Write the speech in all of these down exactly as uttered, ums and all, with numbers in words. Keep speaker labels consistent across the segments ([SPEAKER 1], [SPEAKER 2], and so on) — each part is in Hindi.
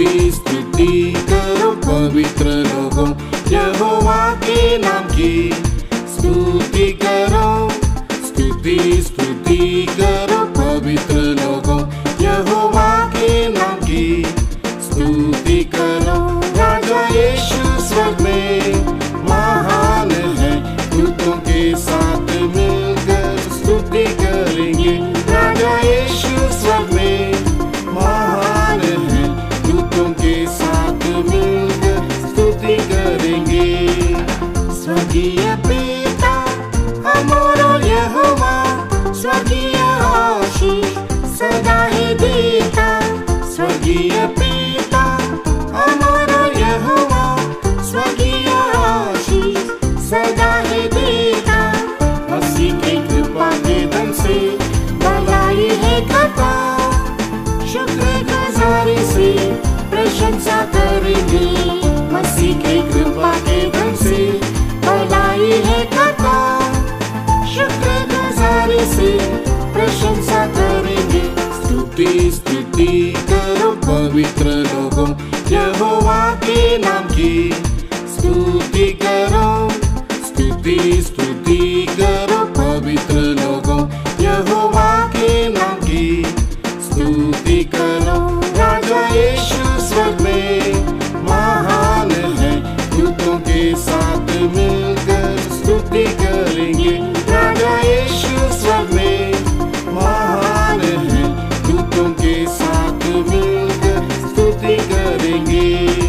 [SPEAKER 1] स्तुति स्तुति करो पवित्र लोगों, यहोवा के नाम की स्तुति करो। स्तुति स्तुति करो पवित्र लोगों, यहोवा के नाम की स्तुति करो। राजा यीशु स्वर्ग में महान है, दूतों के साथ मिलकर स्तुति करेंगे। राजा यीशु स्वर्ग में महान है, दूतों के साथ मिलकर स्तुति करेंगे। स्वर्गीय पिता हमारा यहोवा, स्वर्गीय आशीष सदा ही देता। स्वर्गीय पिता हमारा यहोवा, स्वर्गीय आशीष सदा ही देता। मसीह की कृपा के धन से भलाई है करता, शुक्रगुजारी से प्रशंसा करेंगे। मसीह की कृपा के धन से भलाई है करता, शुक्रगुजारी से प्रशंसा करेंगे। स्तुति स्तुति करो पवित्र लोगों, यहोवा के नाम की स्तुति करो। स्तुति स्तुति करो पवित्र लोगों, यहोवा के नाम की स्तुति करो। राजा यीशु स्वर्ग में महान है, दूतों के साथ मिलकर स्तुति करेंगे। राजा यीशु स्वर्ग में महान है, दूतों के साथ मिलकर स्तुति करेंगे।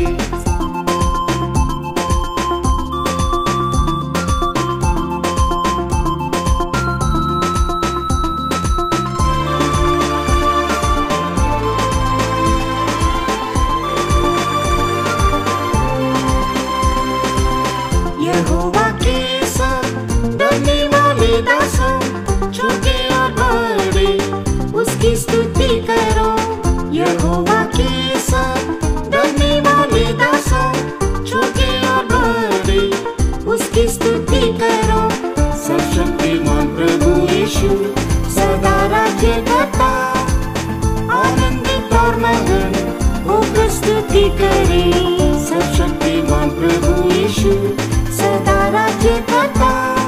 [SPEAKER 1] यहोवा के सब डरने वाले दासों, छोटे और बड़े उसकी स्तुति करो। यहोवा के सब डरने वाले दासों, छोटे और बड़े उसकी स्तुति करो। सर्वशक्तिमान प्रभु यीशु सदा राज्य करता, आनंदित और मगन होकर स्तुति करे। सर्वशक्तिमान प्रभु यीशु सदा राज्य करता,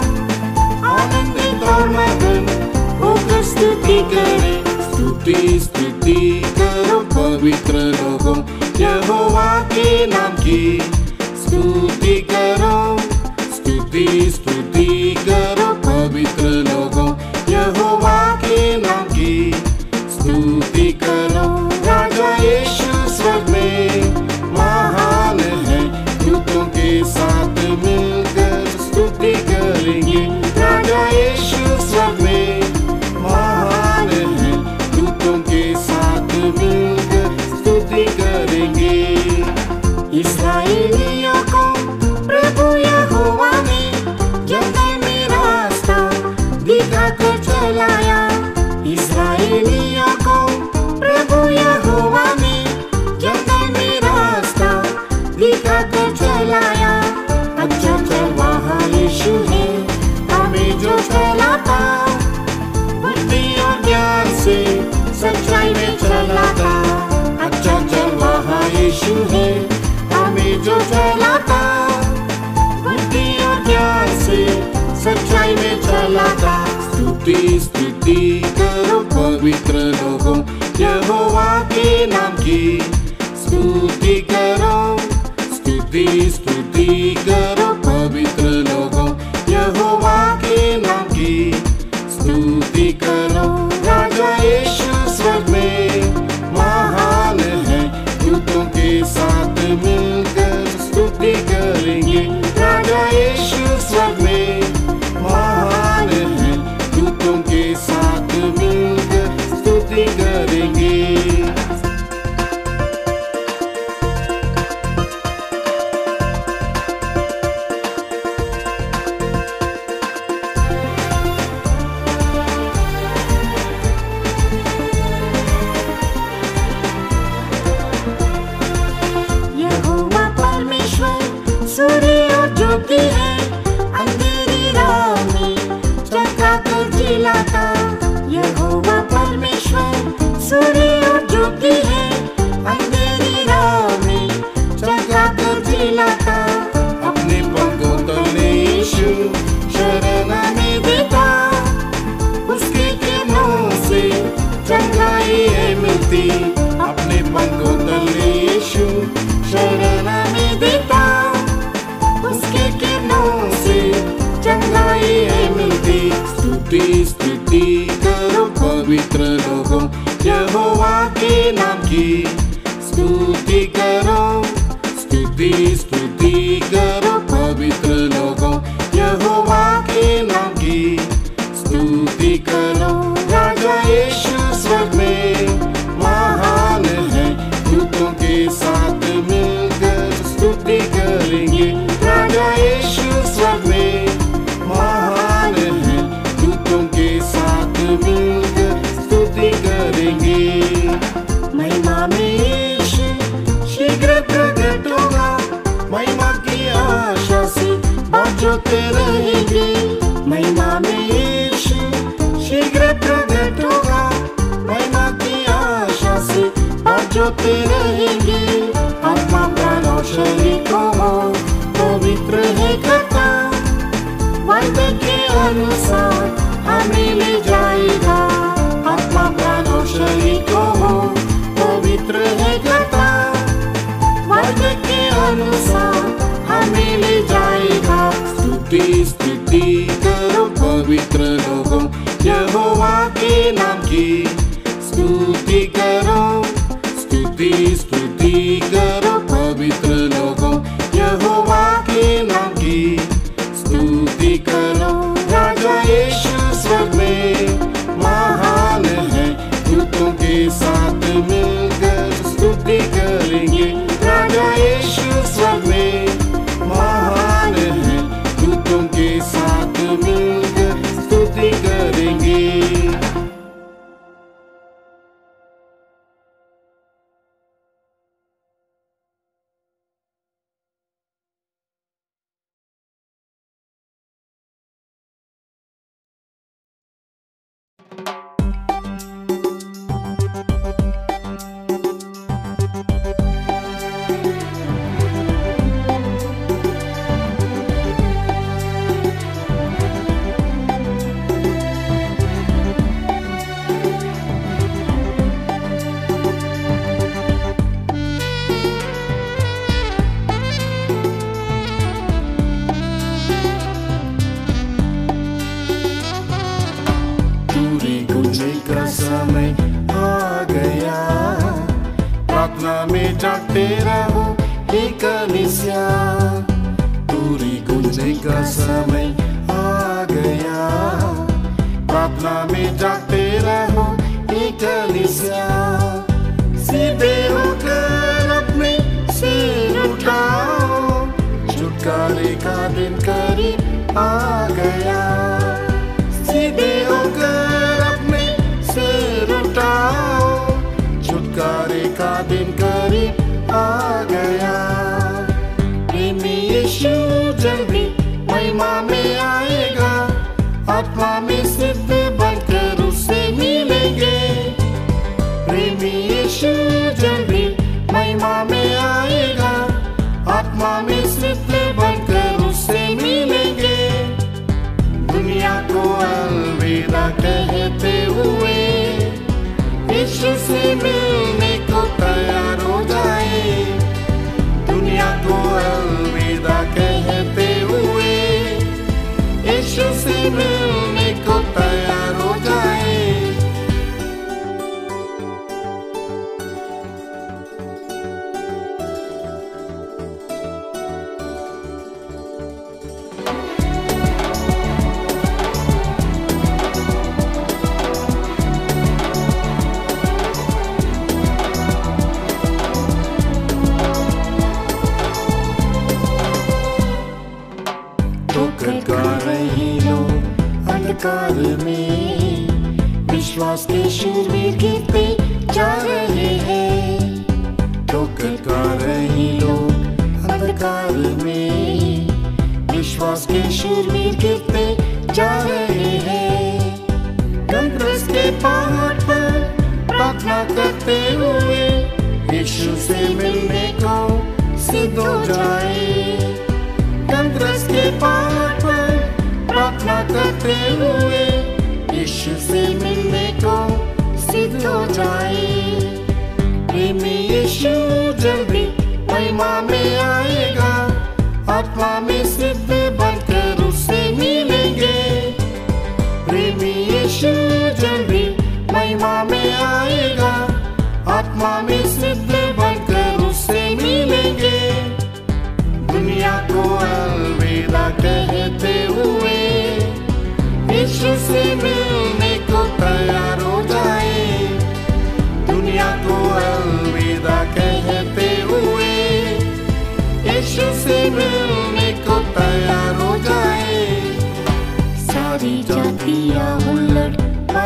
[SPEAKER 1] आनंदित और मगन होकर स्तुति करे। स्तुति स्तुति करो पवित्र लोगों, यहोवा के नाम की स्तुति करो। स्तुति स्तुति करो पवित्र लोगों, यहोवा के नाम की स्तुति करो। राजा यीशु स्वर्ग में महान है, दूतों के साथ मिलकर स्तुति करेंगे। राजा यीशु स्वर्ग में महान है, दूतों के साथ मिलकर स्तुति करेंगे। इस्राएलियों को प्रभु यहोवा ने जंगल में रास्ता दिखाकर चलाया। इस्राएलियों को प्रभु यहोवा ने जंगल में रास्ता दिखाकर चलाया। अच्छा चरवाहा यीशु है, हमें जो चलाता, बुद्धि और ज्ञान से सच्चाई में चलाता। अच्छा चरवाहा यीशु है, हमें जो चलाता, बुद्धि और ज्ञान से सच्चाई में चलाता। स्तुति स्तुति करो पवित्र लोगों, यहोवा के नाम की स्तुति करो। स्तुति स्तुति करो पवित्र लोगों, यहोवा के नाम की स्तुति करो। राजा यीशु स्वर्ग में महान है, दूतों के साथ मिलकर स्तुति करेंगे। राजा यीशु स्वर्ग में महान है, दूतों के साथ मिलकर स्तुति करेंगे। ज्योति है अंधेरी राह में चमकाकर जिलाता। यहोवा परमेश्वर सूर्य और ज्योति है अंधेरी राह
[SPEAKER 2] पवित्र लोगों, यहोवा के नाम की स्तुति करो, स्तुति स्तुति करो। पवित्र लोगों, यहोवा के नाम की स्तुति करो। राजा यीशु स्वर्ग में महान है, दूतों के साथ मिलकर स्तुति करेंगे। राजा यीशु स्वर्ग में महान है, दूतों के साथ मिलकर स्तुति करेंगे। महिमा में यीशु शीघ्र प्रकट होगा, महिमा की आशा से बजते रहेंगे। महिमा में यीशु शीघ्र प्रकट होगा, महिमा की आशा से बजते रहेंगे। आत्मा प्राण और शरीर को पवित्र है करता, वायदे के अनुसार हमें ले जाएगा। आत्मा प्राण और शरीर को पवित्र है करता, वायदे के अनुसार हमें ले जाएगा। स्तुति स्तुति करो पवित्र लोगों, यहोवा के नाम की स्तुति करो, स्तुति स्तुति करो। पवित्र लोगों, यहोवा के नाम की स्तुति करो। राजा यीशु स्वर्ग में महान है, दूतों के साथ मिलकर स्तुति करेंगे। राजा यीशु स्वर्ग में महान है, दूतों के साथ मिलकर स्तुति करेंगे। समय आ गया, प्रार्थना में जागते रहो हे कलीसिया। तुरी गूंजने का समय आ गया, प्रार्थना में जागते रहो हे कलीसिया। सीधे होकर अपने सिर उठाओ, छुटकारे का दिन करीब आ गया। सीधे होकर अपने सिर उठाओ, छुटकारे का दिन करीब आ गया। प्रेमी यीशु जल्दी महिमा में आएगा, आत्मा में सिद्ध बनकर उससे मिलेंगे। प्रेमी यीशु जल्दी महिमा में आएगा, आत्मा में सिद्ध बनकर उससे मिलेंगे। दुनिया को अलविदा कहते हुए यीशु से मिलने को तैयार हो जाए। दुनिया को अलविदा कहते हुए यीशु से मिलने को तैयार हो जाए। अंधकार में विश्वास के शूरवीर गिरते जा रहे हैं। ठोकर खा रहे लोग अंधकार में विश्वास के शूरवीर गिरते जा रहे हैं। गंधरस के पहाड़ पर प्रार्थना करते हुए यीशु से मिलने को सिद्ध हो जाए। गंधरस के पहाड़ पर प्रार्थना करते हुए यीशु से मिलने को सिद्ध हो जाए। प्रेमी यीशु जल्दी महिमा में आएगा, आत्मा में सिद्ध बनकर उससे मिलेंगे। प्रेमी यीशु जल्दी महिमा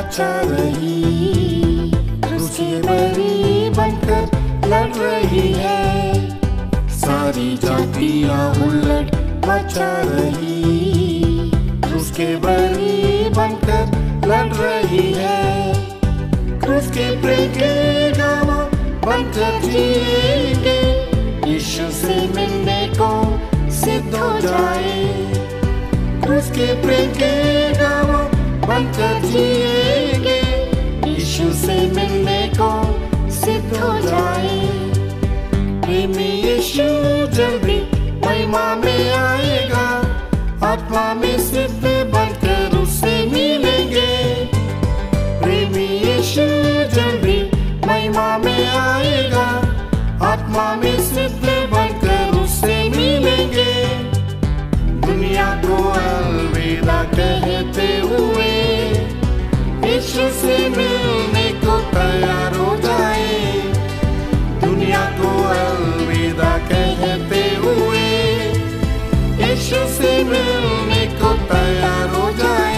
[SPEAKER 2] बचा रही, उसके बरी बनकर लड़ रही है। सारी जातियां उलट बचा रही, उसके बरी बनकर लड़ रही है। क्रूस के प्रेम के गवाह बनकर जिएंगे, यीशु से मिलने को सिद्ध हो जाए। क्रूस के प्रेम के गवाह बनकर जिएंगे, यीशु से मिलने को सिद्ध हो जाए। प्रेमी यीशु जल्दी महिमा में आएगा, आत्मा में सिद्ध बनकर उससे मिलेंगे। प्रेमी यीशु जल्दी महिमा में आएगा, आत्मा में सिद्ध बनकर उससे मिलेंगे। दुनिया को अलविदा कहते हुए यीशु से मिलने को तैयार हो जाए। दुनिया को अलविदा कहते हुए यीशु से मिलने को तैयार हो जाए।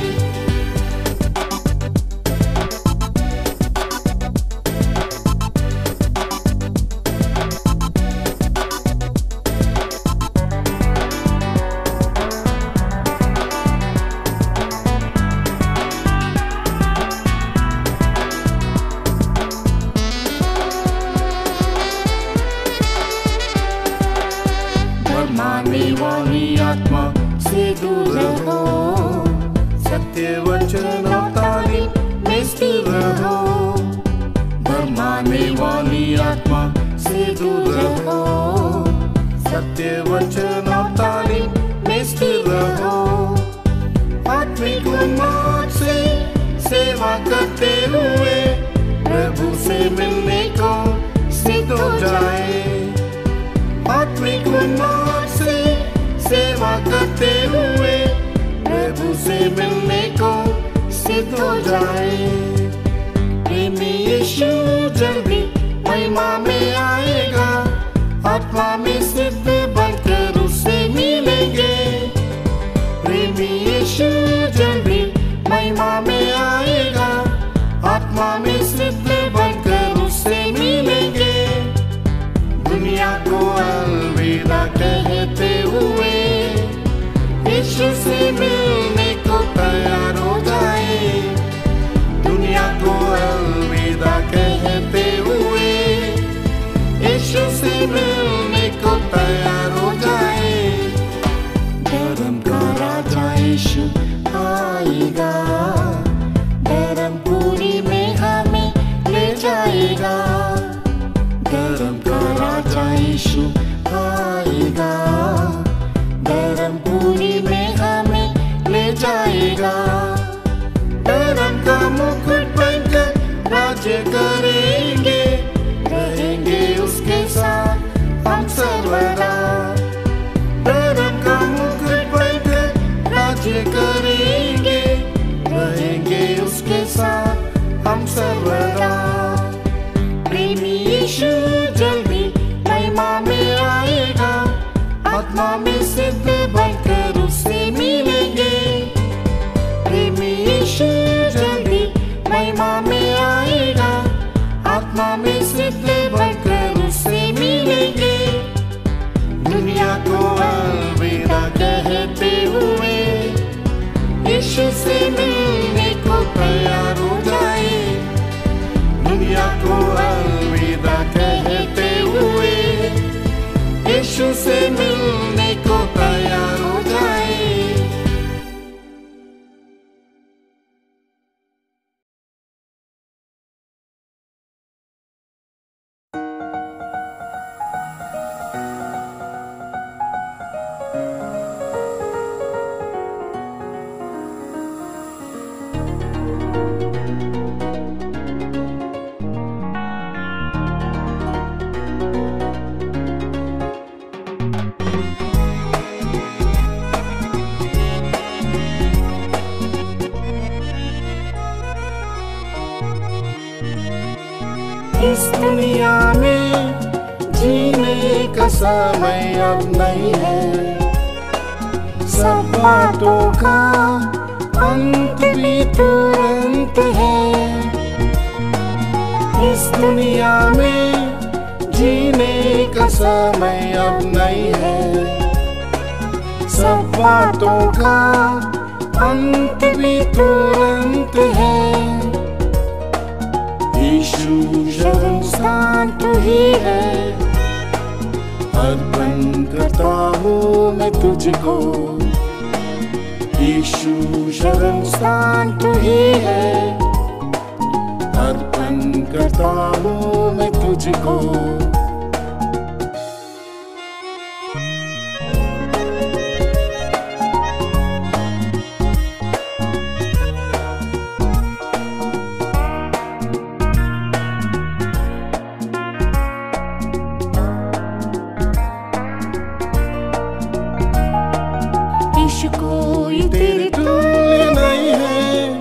[SPEAKER 2] भरमाने वाली आत्मा से दूर रहो, सत्य वचन और तालीम में स्थिर रहो। भरमाने वाली आत्मा से दूर रहो, सत्य वचन और तालीम में स्थिर रहो। आत्मिक उन्माद से सेवा करते हुए प्रभु से मिलने को सिद्ध हो जाए। आत्मिक उन्माद से सेवा करते हुए प्रभु से मिलने को सिद्ध हो जाए। प्रेमी यीशु जल्दी महिमा में आएगा, आत्मा में सिद्ध बनकर उससे मिलेंगे। प्रेमी यीशु जल्दी महिमा में आएगा, आत्मा में सिद्ध बनकर उससे मिलेंगे। दुनिया को अलविदा कहते हुए यीशु से मिलने को तैयार हो जाए। दुनिया को अलविदा कहते हुए यीशु से मिलने को तैयार हो जाए। धर्म का राजा यीशु आएगा, धर्मपुरी में हमें ले जाएगा। धर्म का राजा यीशु आएगा, धर्मपुरी में हमें ले जाएगा। धर्म का मुकुट पहनकर राज्य करेंगे, रहेंगे उसके साथ हम सर्वदा। धर्म का मुकुट पहनकर राज्य करेंगे, रहेंगे उसके साथ हम सर्वदा। प्रेमी यीशु जल्दी महिमा में आएगा, आत्मा में सिद्ध बनकर उससे मिलेंगे। प्रेमी यीशु जल्दी महिमा में आएगा, आत्मा में सिद्ध बनकर उससे मिलेंगे। दुनिया को अलविदा कहते हुए यीशु से मिलने को तैयार हो जाए। दुनिया को अलविदा कहते हुए यीशु से मिलने को तैयार हो जाए। इस दुनिया में जीने का समय अब नहीं है, सब बातों का अंत भी तुरंत है। इस दुनिया में जीने का समय अब नहीं है। सब बातों का अंत भी तुरंत है। यीशु शरण स्थान तू ही है। अर्पण करता हूँ मैं तुझको। यीशु शरण स्थान तू ही है। अर्पण करता हूँ मैं तुझको। यीशु कोई तेरे तुल्य नहीं है।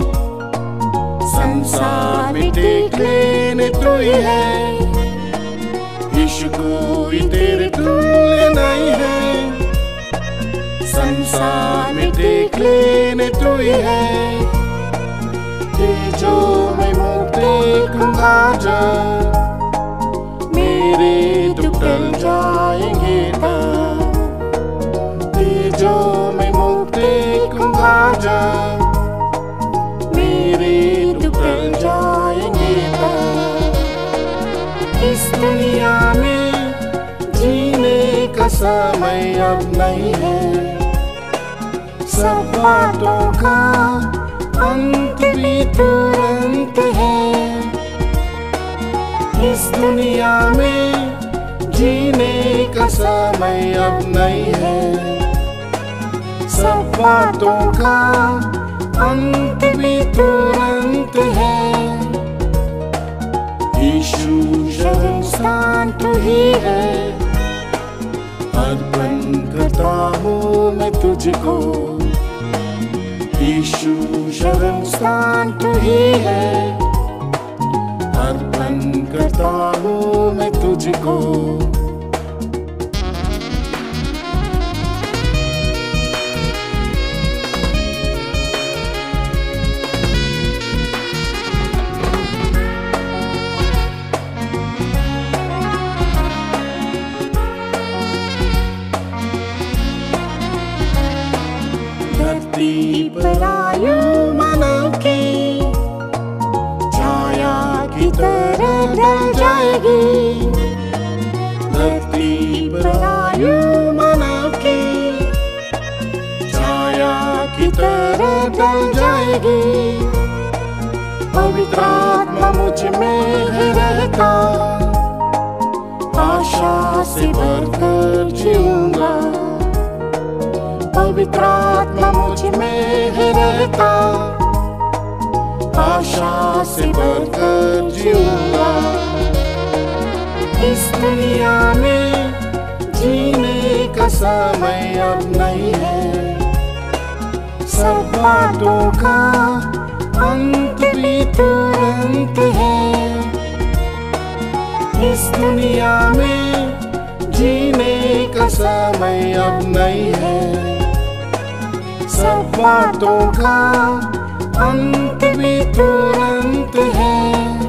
[SPEAKER 2] संसार में टेक लेने तू ही है। यीशु कोई तेरे तुल्य नहीं है। संसार में टेक लेने तू ही है। तेजो में मुक्त देखूंगा जब मेरे दुख टल जाएंगे तब। तेजो में मुक्त देखूंगा जब मेरे दुख टल जाएंगे तब। इस दुनिया में जीने का समय अब नहीं है। सब बातों का अंत भी तुरंत है। इस दुनिया में जीने का समय अब नहीं है। सब बातों का अंत भी तुरंत है। यीशु शरण स्थान तू ही है। अर्पण करता हूँ मैं तुझको। यीशु शरण स्थान तू ही है। अर्पण करता हूँ मैं तुझको। धरती पर आयु मानव की छाया की तरह ढल जाएगी। धरती पर आयु मानव की छाया की तरह ढल जाएगी। पवित्र आत्मा मुझ में ही रहता। आशा से भरकर जीऊंगा। पवित्र आत्मा मुझ में ही रहता। आशा से भरकर जीऊंगा। इस दुनिया में जीने का समय अब नहीं है। सब बातों का अंत भी तुरंत है। इस दुनिया में जीने का समय अब नहीं है। सब बातों का अंत भी तुरंत है।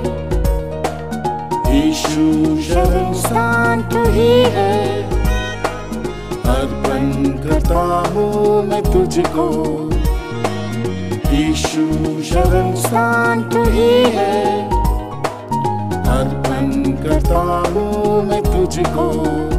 [SPEAKER 2] यीशु शरण स्थान तू ही है। अर्पण करता हूँ मैं तुझको। यीशु शरण स्थान तू ही है। अर्पण करता हूँ मैं तुझको।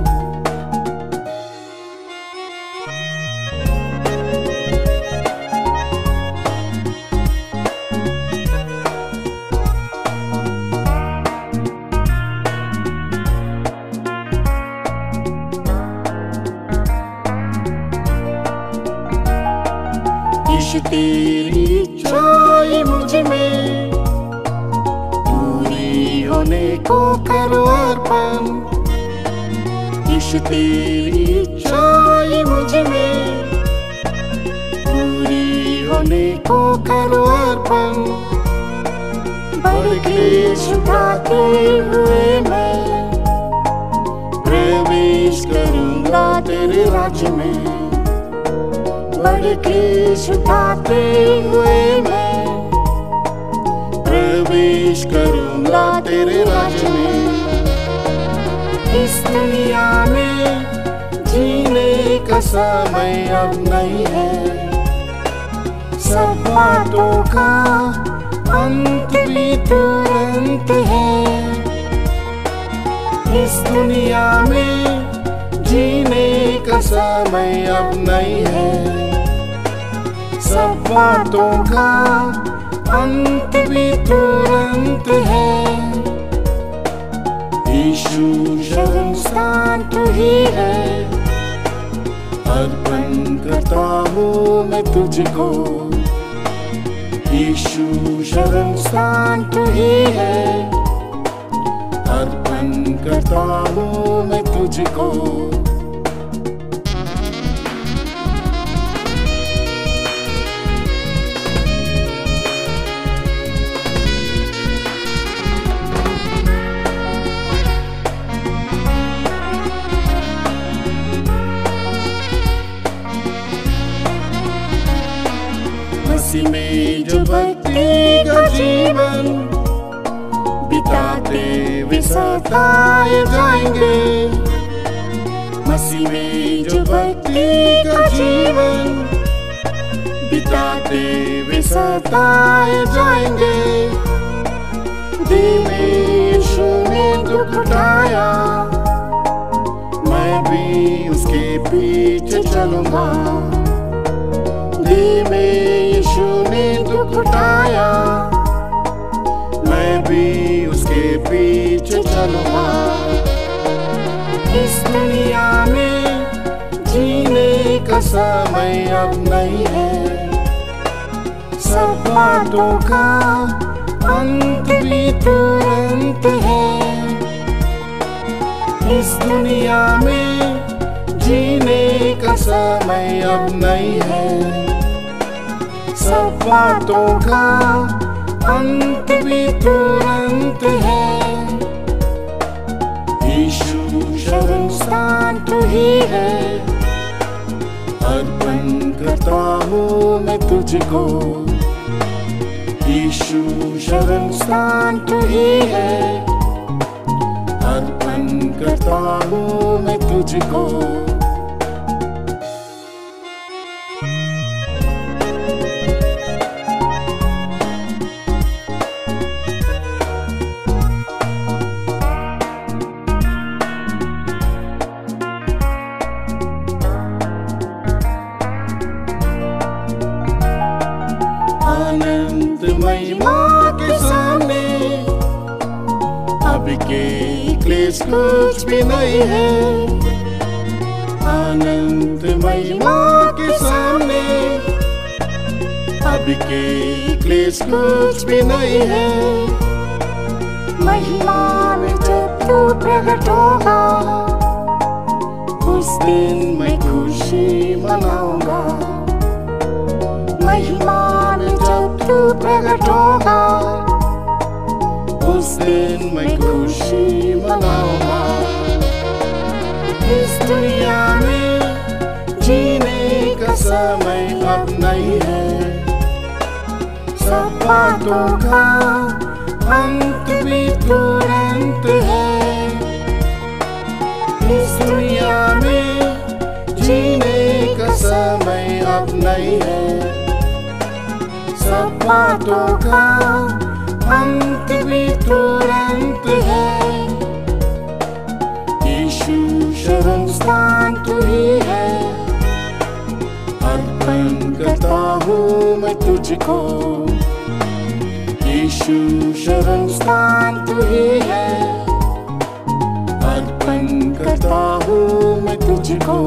[SPEAKER 2] यीशु तेरी इच्छाएं मुझ में पूरी होने को करो अर्पण। यीशु तेरी इच्छाएं मुझ में पूरी होने को करो अर्पण। बड़े क्लेश उठाते हुए मैं प्रवेश करूंगा तेरे राज्य में।
[SPEAKER 1] बढ़ के छुपाते हुए मैं
[SPEAKER 2] प्रवेश करूंगा तेरे राज्य में।
[SPEAKER 1] इस दुनिया में
[SPEAKER 2] जीने का समय अब नहीं है,
[SPEAKER 1] सब बातों का अंत भी तुरंत है।
[SPEAKER 2] इस दुनिया में जीने का समय अब नहीं है, सब बातों का अंत भी तुरंत है। यीशु शरण
[SPEAKER 1] स्थान तू ही है,
[SPEAKER 2] अर्पण करता हूँ मैं तुझको। यीशु शरण
[SPEAKER 1] स्थान तू ही है,
[SPEAKER 2] अर्पण करता हूँ मैं तुझको। मसीह में जो भक्ति का जीवन बिताते वे सताए जाएंगे। मसीह में जो भक्ति का जीवन बिताते वे सताए जाएंगे। देह में यीशु ने दुख उठाया, मैं भी उसके पीछे चलूंगा। देह में यीशु ने दुख उठाया, मैं भी उसके पीछे चलूंगा।
[SPEAKER 1] इस दुनिया में
[SPEAKER 2] जीने का समय अब नहीं है,
[SPEAKER 1] सब बातों का अंत भी तुरंत है।
[SPEAKER 2] इस दुनिया में जीने का समय अब नहीं है, सब बातों का अंत भी तुरंत है। यीशु शरण
[SPEAKER 1] स्थान तू ही है,
[SPEAKER 2] अर्पण करता हूँ मैं तुझको। यीशु शरण
[SPEAKER 1] स्थान तू ही है,
[SPEAKER 2] अर्पण करता हूँ मैं तुझको। आनंद महिमा के सामने अब के क्लेश कुछ भी नहीं है। आनंद महिमा के सामने अब के क्लेश कुछ भी नहीं है।
[SPEAKER 1] महिमा में जब तू प्रकट होगा,
[SPEAKER 2] उस दिन मैं खुशी मनाऊंगा।
[SPEAKER 1] महिमा में जब तू प्रकट होगा,
[SPEAKER 2] उस दिन मैं खुशी मनाऊंगा।
[SPEAKER 1] इस दुनिया में
[SPEAKER 2] जीने का समय अब नहीं है,
[SPEAKER 1] सब बातों का अंत भी तुरंत है।
[SPEAKER 2] इस दुनिया में जीने का समय अब नहीं है, सब बातों का अंत भी तुरंत है। यीशु शरण
[SPEAKER 1] स्थान तू ही है,
[SPEAKER 2] अर्पण करता हूँ मैं तुझको। यीशु शरण
[SPEAKER 1] स्थान तू ही है,
[SPEAKER 2] अर्पण करता हूँ मैं तुझको।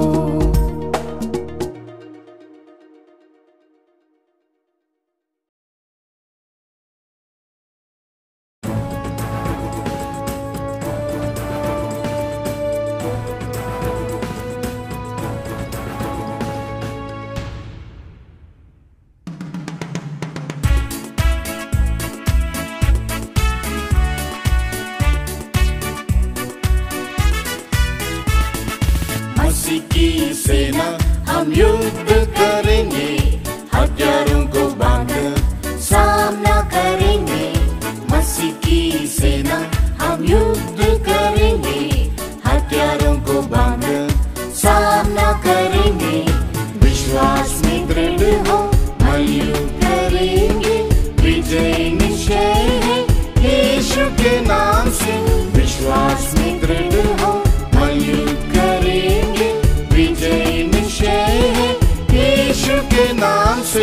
[SPEAKER 2] मसीह की सेना हम युद्ध करेंगे, हथियारों को बांधकर
[SPEAKER 1] सामना करेंगे।
[SPEAKER 2] मसीह की सेना हम युद्ध करेंगे, हथियारों को बांधकर
[SPEAKER 1] सामना करेंगे।
[SPEAKER 2] विश्वास में दृढ़ हो, हम युद्ध करेंगे, विजय निश्चय है यीशु के नाम से। विश्वास में दृढ़ हो, हम युद्ध करेंगे, विजय निश्चय है यीशु के नाम से।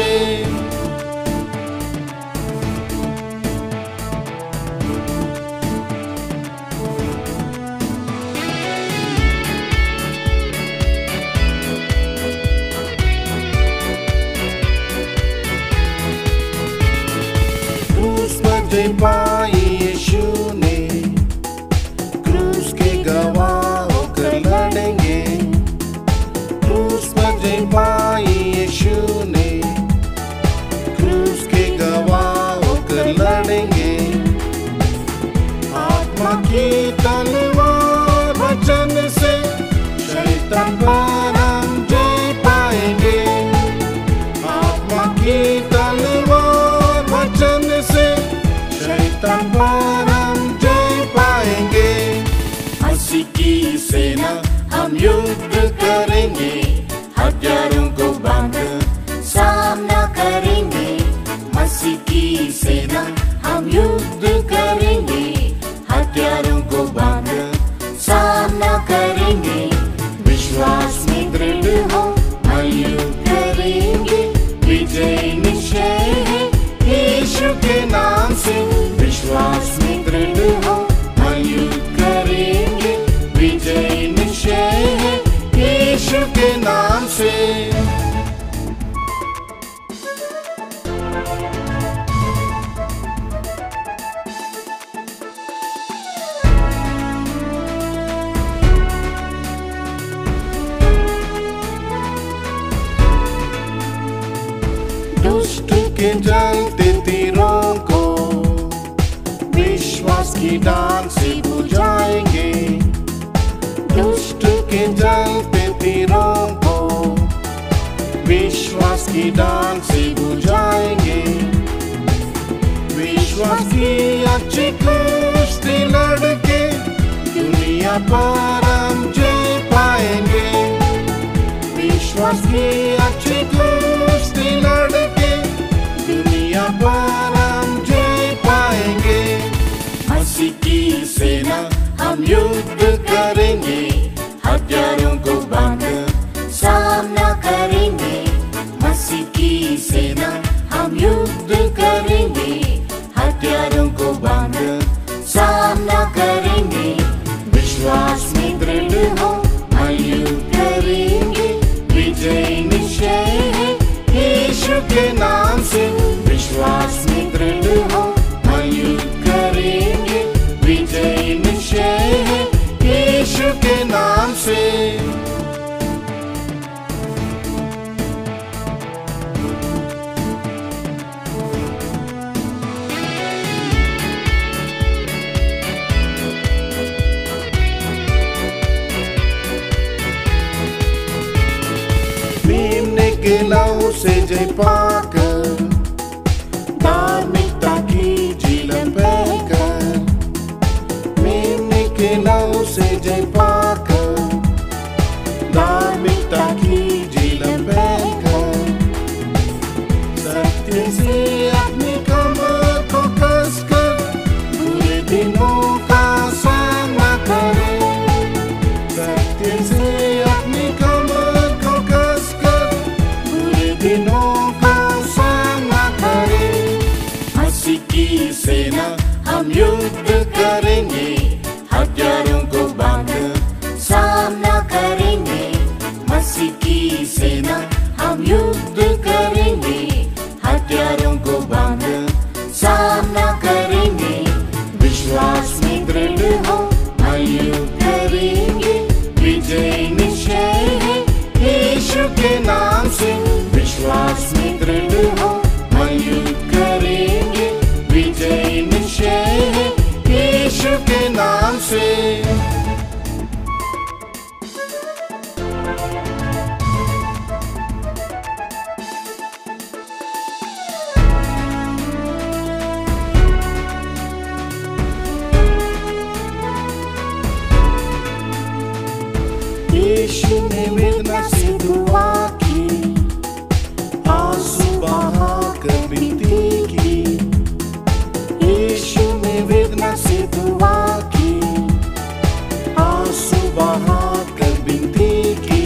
[SPEAKER 2] जय पाई यीशु ने, क्रूस के गवाह होकर लड़ेंगे। क्रूस पर जय पाई यीशु ने, क्रूस के गवाह होकर लड़ेंगे। आत्मा की तलवार वचन से शैतान पर हम जय पाएंगे। आत्मा की तलवार वचन से शैतान पर हम जय पाएंगे। मसीह की सेना हम युद्ध करेंगे, हथियारों को बांधकर
[SPEAKER 1] सामना करेंगे।
[SPEAKER 2] मसीह की सेना हम युद्ध करेंगे, हथियारों को बांधकर
[SPEAKER 1] सामना करेंगे।
[SPEAKER 2] विश्वास में दृढ़ हो, हम युद्ध करेंगे, विजय निश्चय है यीशु के नाम से। विश्वास में दृढ़ हो, हम युद्ध करेंगे, विजय निश्चय है यीशु के नाम से। दुष्ट के जलते तीरों को विश्वास की डाल से बुझाएंगे। दुष्ट के जलते तीरों को विश्वास की डाल से बुझाएंगे। विश्वास की अच्छी कुश्ती लड़के दुनिया पर हम जय पाएंगे। विश्वास की अच्छी कुश्ती लड़के दुनिया पर हम जय पाएंगे। मसीह की सेना हम युद्ध करेंगे, हथियारों को बांधकर
[SPEAKER 1] सामना करेंगे।
[SPEAKER 2] मसीह की सेना हम युद्ध करेंगे, हथियारों को बांधकर
[SPEAKER 1] सामना करेंगे।
[SPEAKER 2] विश्वास में दृढ़ हो, हम युद्ध करेंगे, विजय निश्चय है यीशु के नाम से। विश्वास में दृढ़ हो, हम युद्ध करेंगे, विजय निश्चय है यीशु के नाम से। मेमने के लहू से जय पाकर, धार्मिकता की झीलम बहकर। मेमने के लहू से जय पाकर, धार्मिकता की झीलम बहकर। सत्य से अपनी कमर को कसकर बुरे दिनों का सामना करें। सत्य से अपनी कमर को कसकर बुरे दिनों का सामना करें। मसीह की सेना हम युद्ध करेंगे, हथियारों को बांधकर
[SPEAKER 1] सामना करेंगे।
[SPEAKER 2] मसीह की सेना हम युद्ध करेंगे, हथियारों को बांधकर
[SPEAKER 1] सामना करेंगे।
[SPEAKER 2] विश्वास में दृढ़ हो, हम युद्ध करेंगे, विजय निश्चय है यीशु के नाम से। विश्वास में दृढ़ हो, हम युद्ध करेंगे, विजय निश्चय है यीशु के नाम से। यीशु ने वेदना से दुआ की, आंसू बहाकर विनती की। यीशु ने वेदना से दुआ की, आंसू बहाकर विनती की।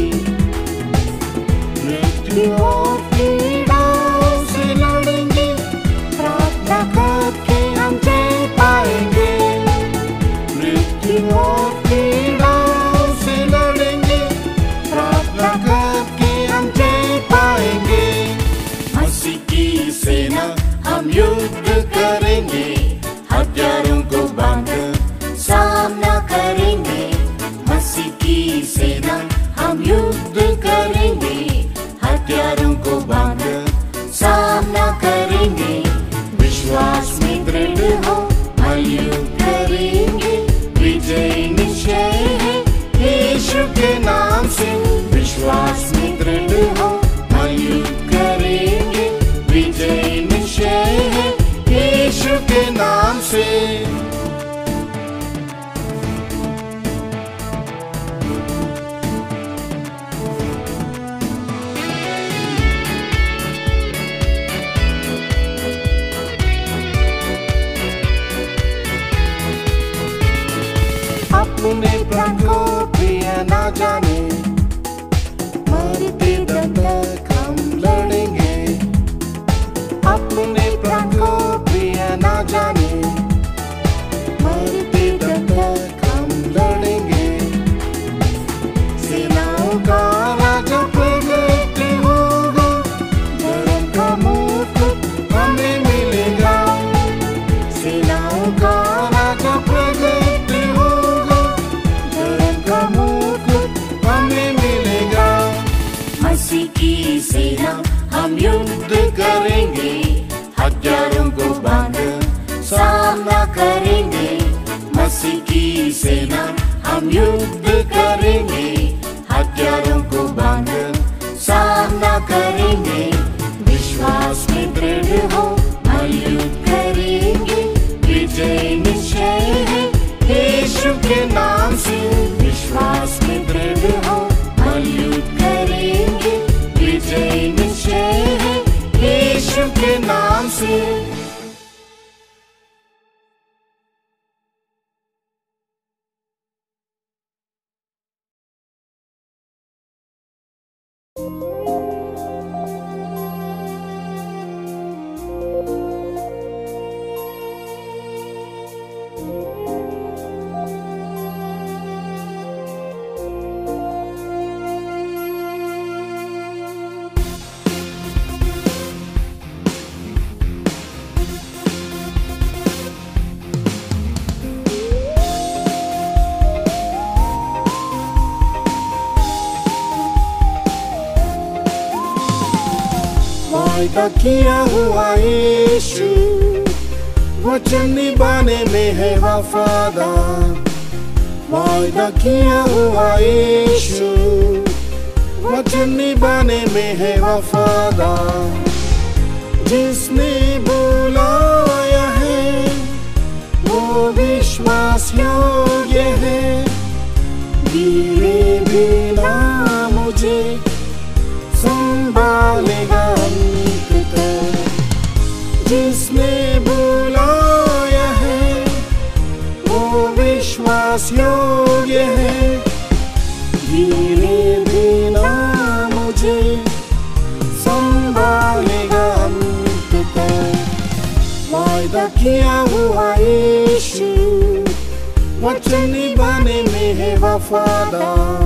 [SPEAKER 2] मृत्यु और पीड़ाओं से लड़ेंगे, प्रार्थना करके हम जय पाएंगे। मृत्यु और पीड़ाओं से लड़ेंगे, प्रार्थना करके हम जय पाएंगे। मसीह की सेना हम युद्ध करेंगे, हथियारों को बांधकर सामना करेंगे। मसीह की सेना हम युद्ध करेंगे, हथियारों को बांधकर सामना करेंगे। विश्वास में दृढ़ हो हम युद्ध करेंगे, विजय निश्चय है यीशु के नाम से। विश्वास में दृढ़ हो हम युद्ध करेंगे, विजय निश्चय है यीशु के नाम से। अपने प्राण को प्रिय ना जाने, मरते दम तक हम लड़ेंगे। अपने प्राण को प्रिय ना जाने, मरते दम तक हम लड़ेंगे। सेनाओं का राजा प्रगट होगा, धर्म का मुकुट हमें मिलेगा। सेनाओं का राजा प्रगट होगा, धर्म का मुकुट हमें मिलेगा। मसीह की सेना हम युद्ध करेंगे, हथियारों को बांधकर सामना करेंगे। मसीह की सेना हम युद्ध करेंगे, हथियारों को बांधकर सामना करेंगे। विश्वास में दृढ़ हो हम युद्ध करेंगे, विजय निश्चय है यीशु के नाम से। विश्वास में दृढ़ हो हम युद्ध करेंगे, विजय निश्चय है यीशु के नाम से। वायदा किया हुआ यीशु वचन निभाने में है वफादार। वायदा किया हुआ यीशु वचन निभाने में है वफादार। जिसने बुलाया है वो विश्वास योग्य है, गिरे बिना मुझे संभालेगा अंत तक। जिसने बुलाया है वो विश्वास योग्य है, गिरे बिना मुझे संभालेगा अंत तक। वायदा किया हुआ यीशु वचन निभाने में है वफादार।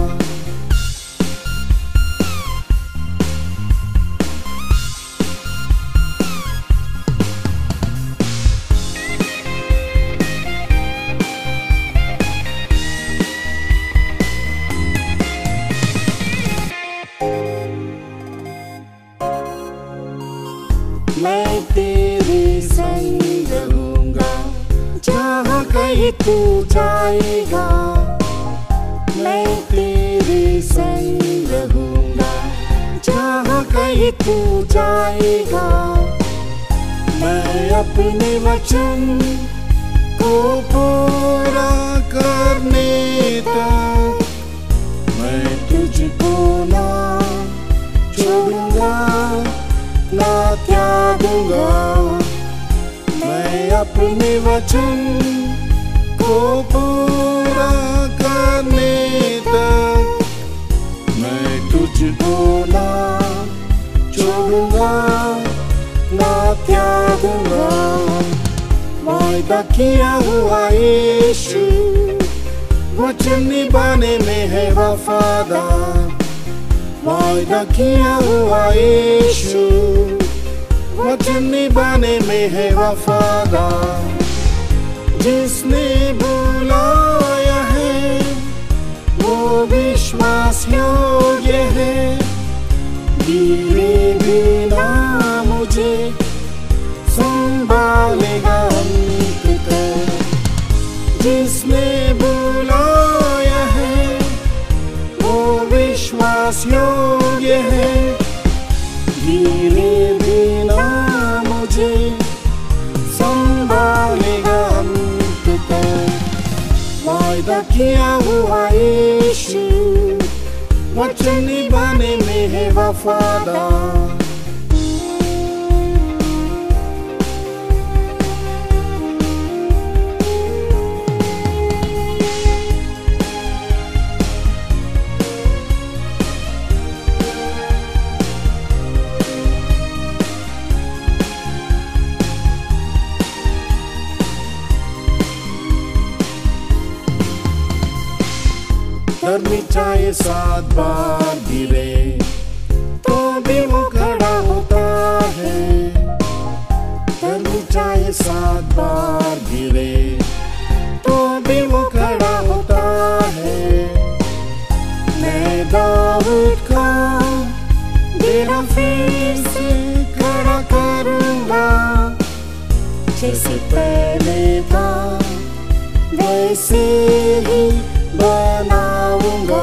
[SPEAKER 2] मैं तेरे संग रहूंगा, जहाँ कहीं तू जाएगा। मैं तेरे संग रहूंगा, जहाँ कहीं तू जाएगा। मैं अपने वचन को पूरा करने तक मैं तुझको रहूंगा। मैं अपने वचन को पूरा करने तक मैं तुझको ना छोड़ूंगा ना त्यागूंगा। वायदा किया हुआ यीशु वचन निभाने में है वफादार। वायदा किया हुआ यीशु वचन निभाने में है वफादार। जिसने बुलाया है वो विश्वास योग्य है। गिरे बिना मुझे संभालेगा अंत तक। जिसने बुलाया है वो विश्वास योग्य है। गिरे बिना मुझे संभालेगा अंत तक। वायदा किया हुआ यीशु वचन निभाने में है वफादार। धर्मी चाहे सात बार गिरे तो भी वो खड़ा होता है। धर्मी चाहे सात बार गिरे तो भी वो खड़ा होता है। मैं दाऊद का डेरा फिर से खड़ा करूंगा। जैसे पहले था वैसे ही बनाऊंगा।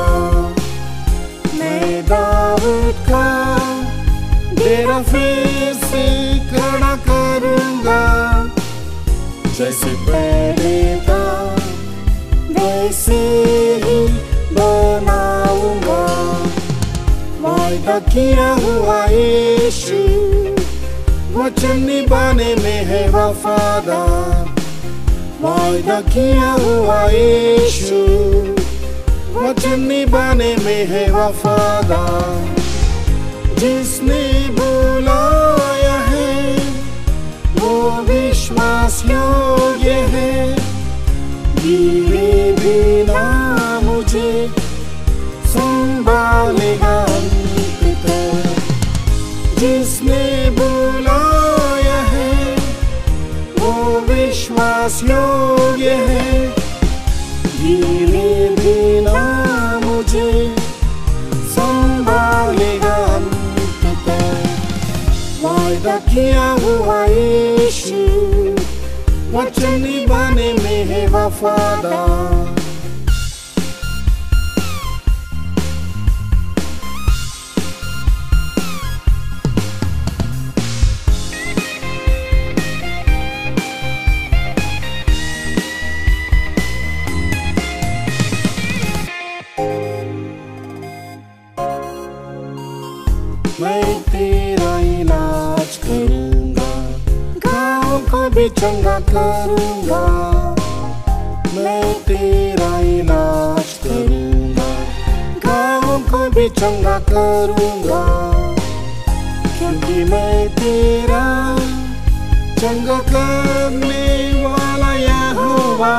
[SPEAKER 2] मैं दाऊद का डेरा फिर से खड़ा करूंगा। जैसे पहले था वैसे ही बनाऊंगा। वायदा किया हुआ यीशु वचन निभाने में है वफादार। वायदा किया हुआ यीशु वचन निभाने में है वफादार। जिसने बुलाया है वो विश्वास योग्य है। गिरे बिना मुझे संभालेगा अंत तक। जिसने बुलाया है वो विश्वास योग्य है। गिरे बिना मुझे संभालेगा अंत तक। वायदा किया हुआ यीशु वचन निभाने में है वफादार। मैं तेरा इलाज करूंगा, घाव को भी चंगा करूंगा। मैं तेरा इलाज करूंगा, घाव को भी चंगा करूंगा। क्योंकि मैं तेरा चंगा करने वाला यहोवा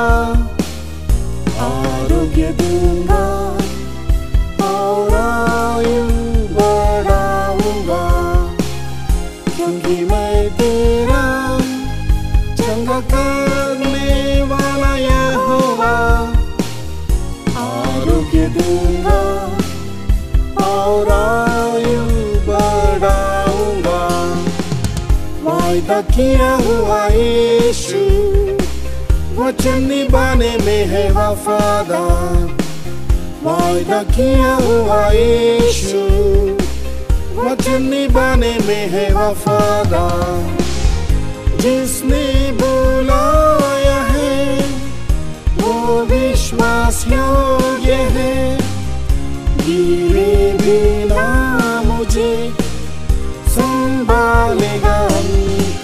[SPEAKER 2] आरोग्य दूंगा और आयु बढ़ाऊंगा। क्योंकि मैं तेरा चंगा करने वाला यहोवा आरोग्य दूंगा और आयु बढ़ाऊंगा। वायदा किया हुआ यीशु वचन निभाने में है वफादार। वायदा किया हुआ यीशु वचन निभाने में है वफादार। जिसने बुलाया है वो विश्वास योग्य है। गिरे बिना मुझे संभालेगा अंत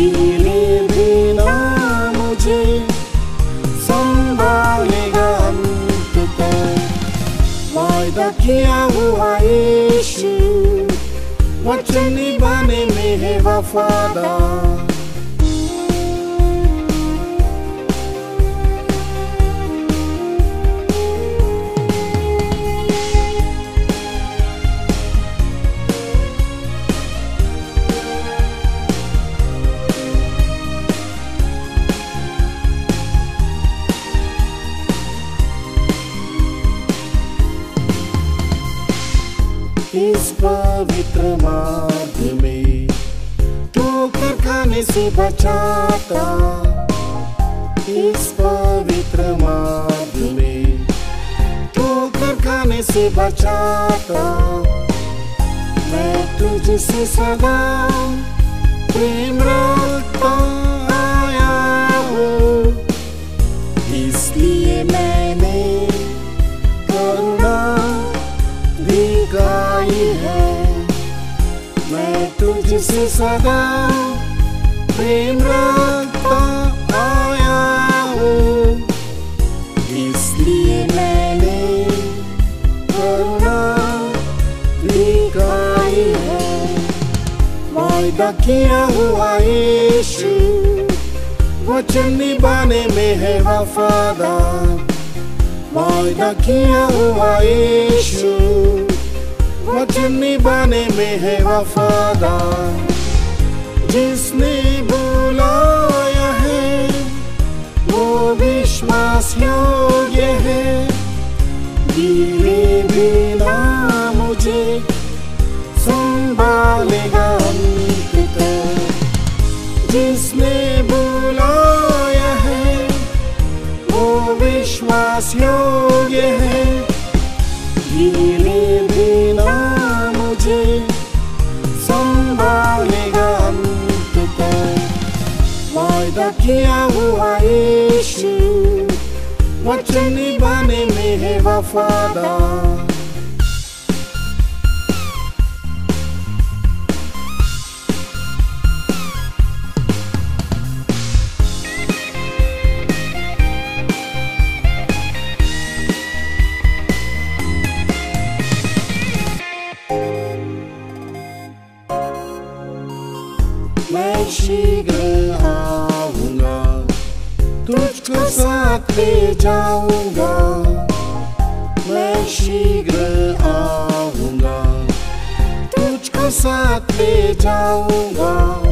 [SPEAKER 2] गिरे बिना मुझे संभालेगा अंत तक। वायदा किया हुआ यीशु वचन निभाने में है वफादार। इस पवित्र मार्ग में ठोकर खाने से बचाता। इस पवित्र मार्ग में ठोकर खाने से बचाता। मैं तुझसे सदा प्रेम रखता आया हूँ, इसलिए मैंने करुणा दिखाई है। मैं तुझसे सदा प्रेम रखता आया हूँ, इसलिए मैंने करुणा दिखाई है। वायदा किया हुआ यीशु वचन निभाने में है वफादार। वायदा किया हुआ यीशु वचन निभाने में है वफादार। जिसने बुलाया है वो विश्वास योग्य है। गिरे बिना मुझे संभालेगा अंत तक। जिसने बुलाया है वो विश्वास योग्य है। गिरे बिना मुझे संभालेगा अंत तक। वायदा किया हुआ यीशु वचन निभाने में है वफादार। मैं शीघ्र आऊंगा, तुझको साथ ले जाऊंगा। मैं शीघ्र आऊंगा, तुझको साथ ले जाऊंगा।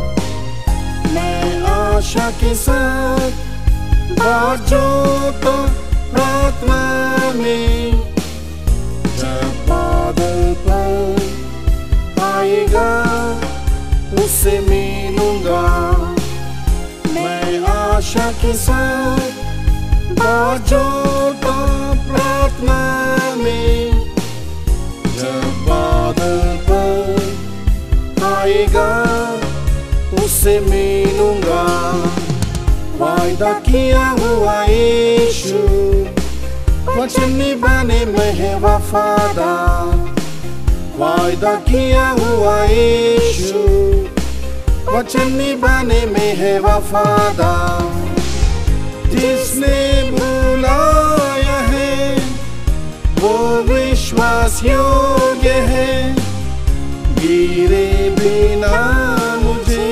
[SPEAKER 2] मैं आशा के साथ बाजो तो प्रार्थना में, जब बादल पर आएगा उससे मिलूंगा। मैं आशा के साथ बाजो तो प्रार्थना में, जब बादल पर आएगा उससे मिलूंगा। वायदा किया हुआ यीशु वचन निभाने में है वफादार। वायदा किया हुआ यीशु वचन निभाने में है वफादार। जिसने बुलाया है वो विश्वास योग्य है। गिरे बिना मुझे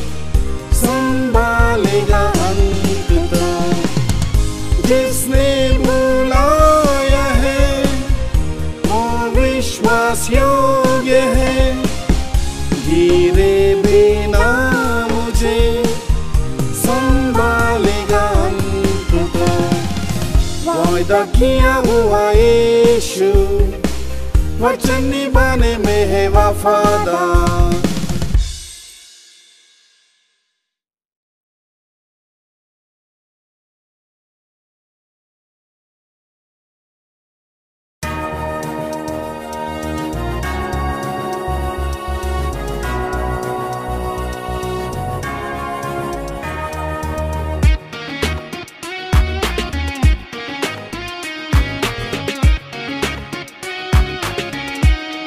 [SPEAKER 2] संभालेगा अंत तक। जिसने बुलाया है वो विश्वास योग्य है। गिरे बिना मुझे संभालेगा अंत तक। वायदा किया हुआ यीशु वचन निभाने में है वफादार।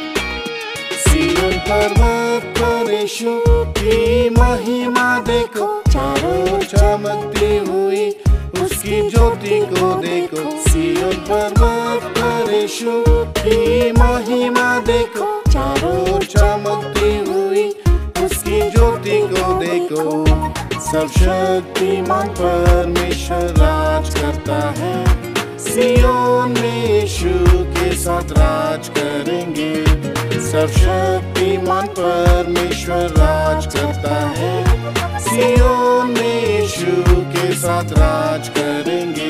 [SPEAKER 2] पर्वत पर यीशु की महिमा देखो। देखो, सिय्योन पर्वत पर यीशु की महिमा देखो, चारों ओर चमकती हुई उसकी ज्योति को देखो। सर्वशक्तिमान परमेश्वर राज करता है, सिय्योन में यीशु के साथ राज करेंगे। सर्वशक्तिमान परमेश्वर राज करता है, सिय्योन में यीशु के साथ राज करेंगे।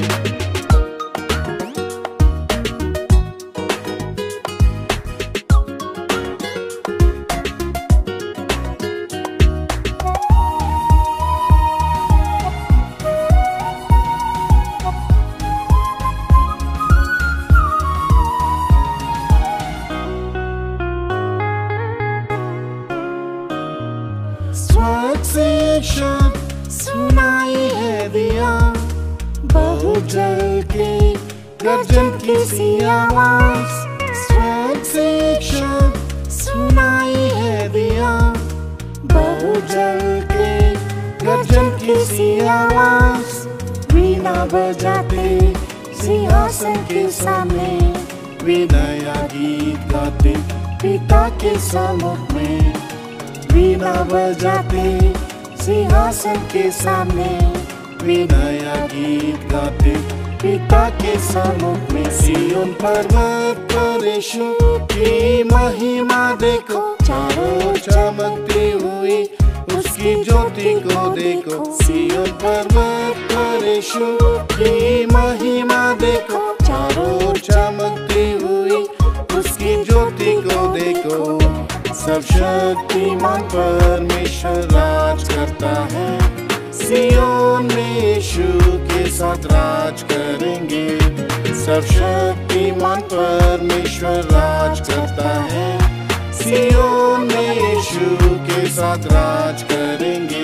[SPEAKER 2] स्वर्ग से एक शब्द सुनाई है दिया, बहुत जल के गर्जन की सी आवाज। स्वर्ग से एक शब्द सुनाई है दिया, बहुत जल के गर्जन की सी आवाज। वीणा बजाते सिंहासन के सामने, विनया गीत गाते पिता के सम्मुख में। वीणा बजाते सिंहासन के सामने, विनया गीत गाते पिता के सम्मुख में। सिय्योन पर्वत पर यीशु की महिमा देखो, चारों ओर चमकती हुई उसकी ज्योति को देखो। सिय्योन पर्वत पर यीशु की महिमा देखो, चारों ओर चमकती हुई उसकी ज्योति को देखो। सर्वशक्तिमान परमेश्वर राज करता है, सिय्योन में यीशु के साथ राज करेंगे। सर्वशक्तिमान परमेश्वर राज करता है, सिय्योन में यीशु के साथ राज करेंगे।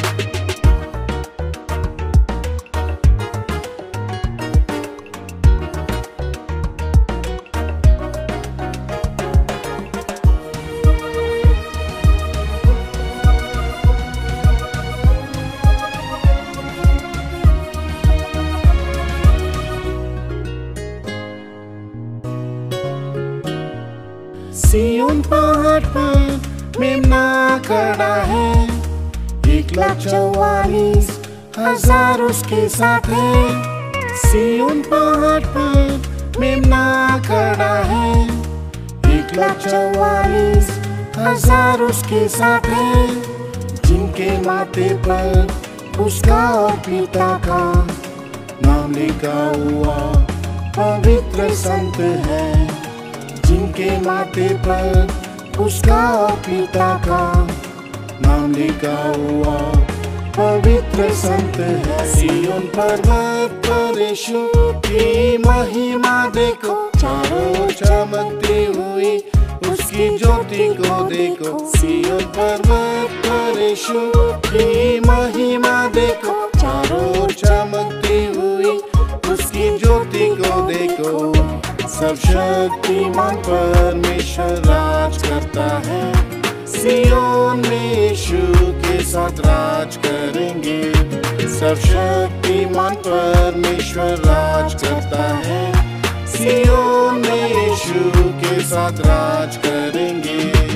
[SPEAKER 2] सिय्योन पहाड़ पर मेमना खड़ा है, एक लाख चौवालीस हजार उसके साथ है। सिय्योन पहाड़ पर मेमना खड़ा है, एक लाख चौवालीस हजार उसके साथ है। जिनके माथे पर उसका और पिता का नाम लिखा हुआ पवित्र संत है। जिनके माथे पर उसका और पिता का नाम लिखा हुआ पवित्र संत है। सिय्योन पर्वत पर यीशु की महिमा देखो, चारों ओर चमकती हुई उसकी ज्योति को देखो। सिय्योन पर्वत पर यीशु की महिमा देखो, चारों ओर चमकती हुई उसकी ज्योति को देखो। सर्वशक्तिमान परमेश्वर राज करता है, सिय्योन में यीशु के साथ राज करेंगे। सर्वशक्तिमान परमेश्वर राज करता है, सिय्योन में यीशु के साथ राज करेंगे।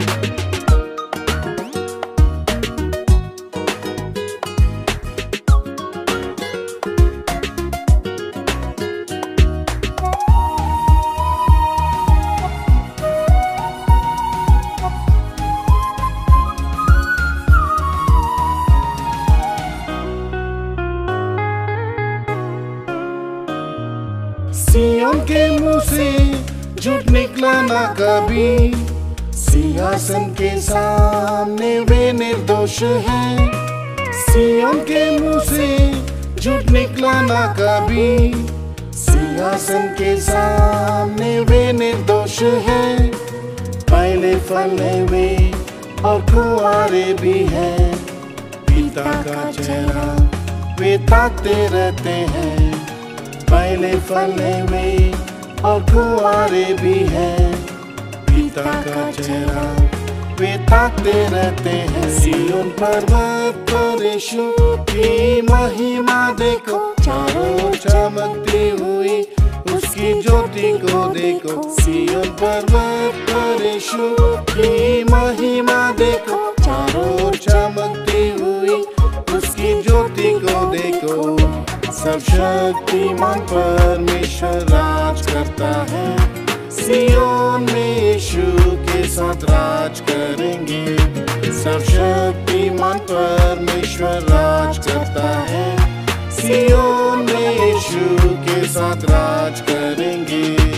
[SPEAKER 2] सिय्योन के मुंह से झूठ निकला ना कभी, सिंहासन के सामने वे निर्दोष हैं। सिय्योन के मुंह से झूठ निकला ना कभी, सिंहासन के सामने वे निर्दोष हैं। पहले फले वे और कुंवारे भी हैं, पिता का चेहरा वे ताकते रहते हैं। पहले फले वे और कुंवारे भी हैं, पिता का चेहरा वे ताकते रहते हैं। सिय्योन पर्वत पर यीशु की महिमा देखो, चारों ओर चमकती हुई उसकी ज्योति को देखो। सिय्योन पर्वत पर यीशु की महिमा देखो, चारों ओर चमकती हुई उसकी ज्योति को देखो। सर्वशक्तिमान परमेश्वर राज करता है, सिय्योन में यीशु के साथ राज करेंगे। सर्वशक्तिमान परमेश्वर राज करता है, सिय्योन में यीशु के साथ राज करेंगे।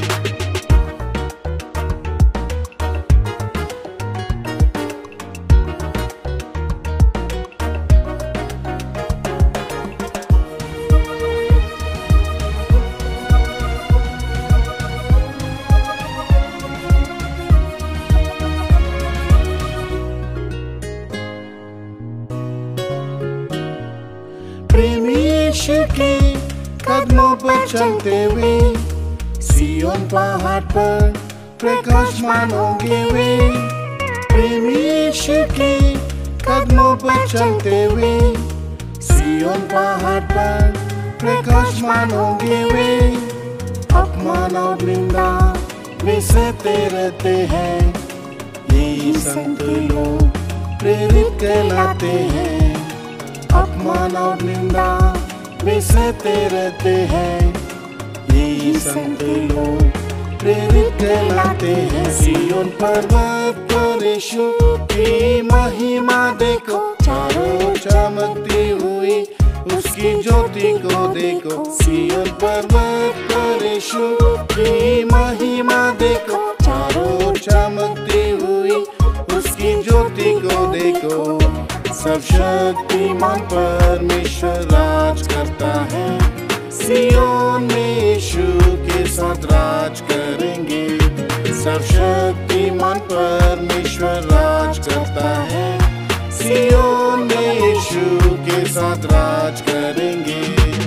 [SPEAKER 2] प्रेमी यीशु के कदमों पर चलते हुए सिय्योन पहाड़ पर प्रकाशमान होंगे वे। प्रेमी यीशु के कदमों पर चलते हुए सिय्योन पहाड़ पर प्रकाशमान होंगे वे। अपमान और निंदा वे सहते रहते हैं, यही संत लोग प्रेरित कहलाते हैं। अपमान और निंदा वे सहते रहते हैं, यही संत लोग प्रेरित कहलाते हैं। सिय्योन पर्वत पर यीशु की महिमा देखो, चारों ओर चमकती हुई उसकी ज्योति को देखो। सिय्योन पर्वत पर यीशु की महिमा देखो, चारों ओर चमकती हुई उसकी ज्योति को देखो। सर्वशक्तिमान परमेश्वर राज करता है, सिय्योन में यीशु के साथ राज करेंगे। सर्वशक्तिमान परमेश्वर राज करता है, सिय्योन में यीशु के साथ राज करेंगे।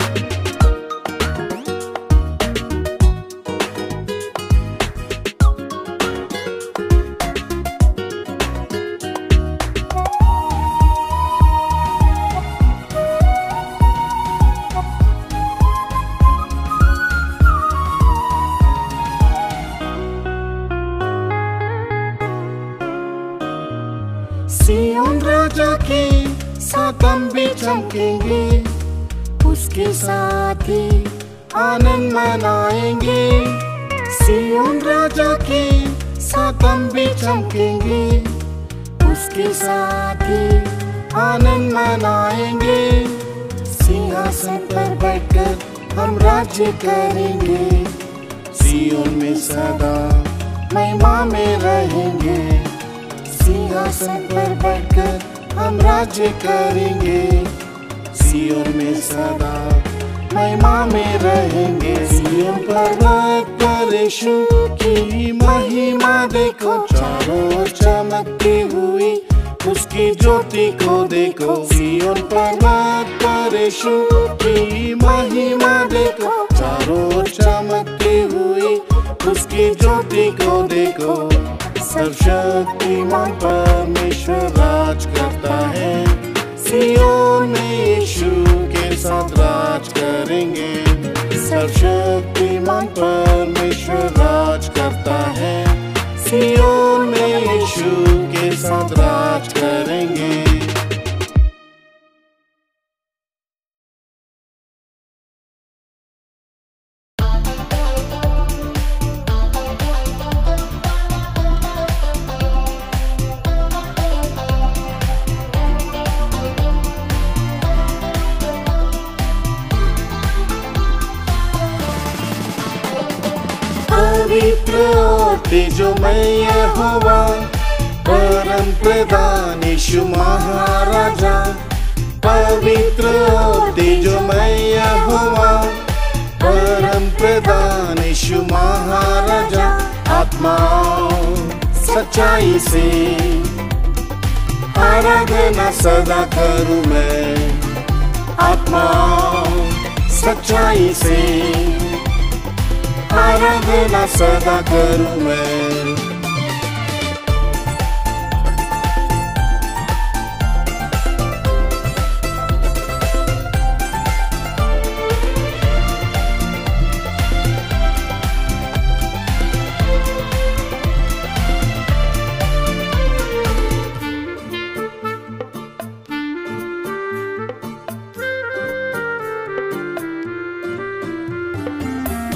[SPEAKER 2] सिय्योन राजा के साथ हम भी चमकेंगे, उसके साथ ही आनंद मनाएंगे। सिय्योन राजा के साथ हम भी चमकेंगे, उसके साथ ही आनंद मनाएंगे। सिंहासन पर बैठकर हम राज्य करेंगे, सिय्योन में सदा महिमा में रहेंगे। सिंहासन पर बैठकर हम राज्य करेंगे, सिय्योन में सदा महिमा में रहेंगे। सिय्योन पर्वत पर यीशु की महिमा देखो, चारों ओर चमकती हुई उसकी ज्योति को देखो। सिय्योन पर्वत पर यीशु की महिमा देखो, चारों ओर चमकती हुई उसकी ज्योति को देखो। सर्वशक्तिमान परमेश्वर राज करता है, सिय्योन में यीशु के साथ राज करेंगे। सर्वशक्तिमान परमेश्वर राज करता है, सिय्योन में यीशु के साथ राज करेंगे। पवित्र और तेजोमय यहोवा, परम प्रधान यीशु महाराजा। पवित्र और तेजोमय यहोवा, परम प्रधान यीशु महाराजा। आत्मा सच्चाई से आराधना सदा करूं मैं, आत्मा सच्चाई से आराधना सदा करूं मैं।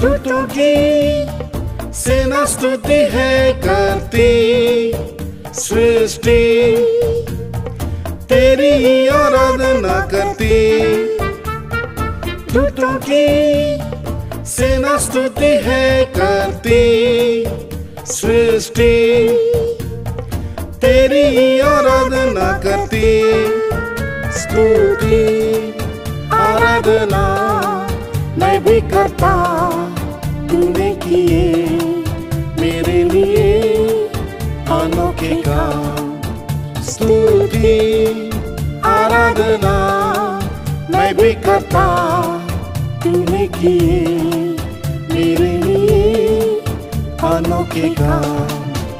[SPEAKER 2] दूतों की सेना स्तुति है करती, सृष्टि तेरी आराधना करती। दूतों की सेना स्तुति है करती, सृष्टि तेरी आराधना करती। स्तुति आराधना मैं भी करता, तूने किए मेरे लिए अनोखे काम। स्तुति आराधना मैं भी करता, तूने किए मेरे लिए अनोखे काम।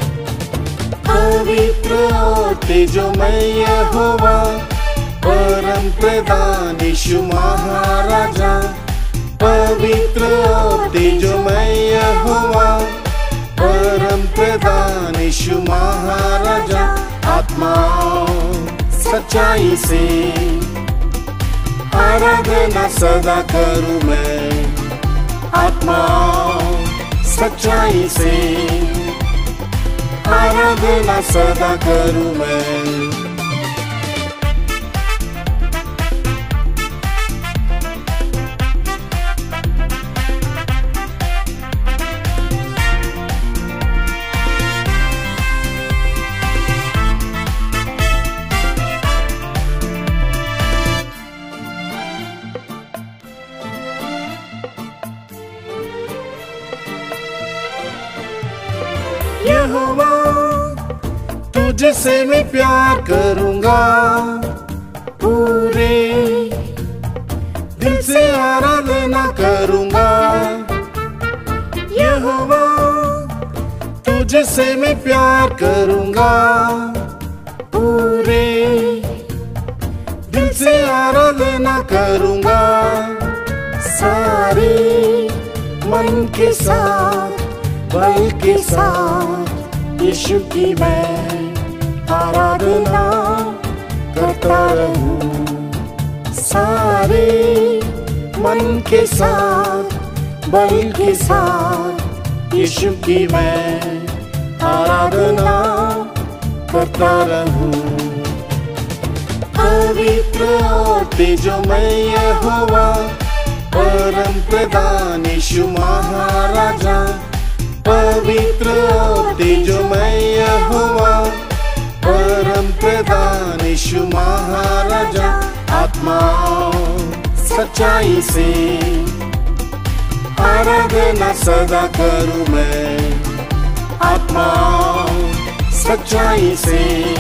[SPEAKER 2] पवित्र और तेजोमय यहोवा, परम प्रधान यीशु महाराजा। पवित्र और तेजोमय यहोवा, परम प्रधान यीशु महाराजा। आत्माओं सच्चाई से आराधना सदा करूं मैं, आत्माओं सच्चाई से आराधना सदा करूं मैं। यहोवा तुझसे मैं प्यार करूंगा, पूरे दिल से आराधना करूंगा। यहोवा तुझसे मैं प्यार करूंगा, पूरे दिल से आराधना करूंगा। सारे मन के साथ बल के साथ यीशु की मैं आराधना करता रहूं। सारे मन के साथ बल के साथ यीशु की मैं आराधना करता रहूं। पवित्र और तेजोमय यहोवा, परम प्रधान यीशु महाराजा। पवित्र और तेजोमय यहोवा, परम प्रधान यीशु महाराजा। आत्माओं सच्चाई से आराधना सदा करूं मैं, आत्माओं सच्चाई से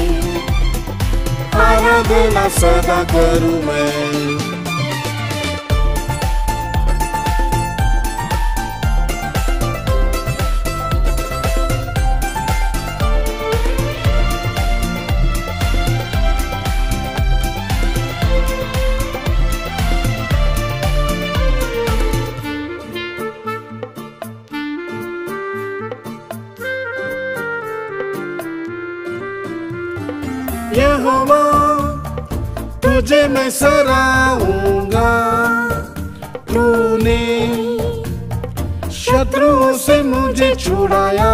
[SPEAKER 2] आराधना सदा करूं मैं। यहोवा तुझे मैं सराहूंगा, तूने शत्रुओं से मुझे छुड़ाया।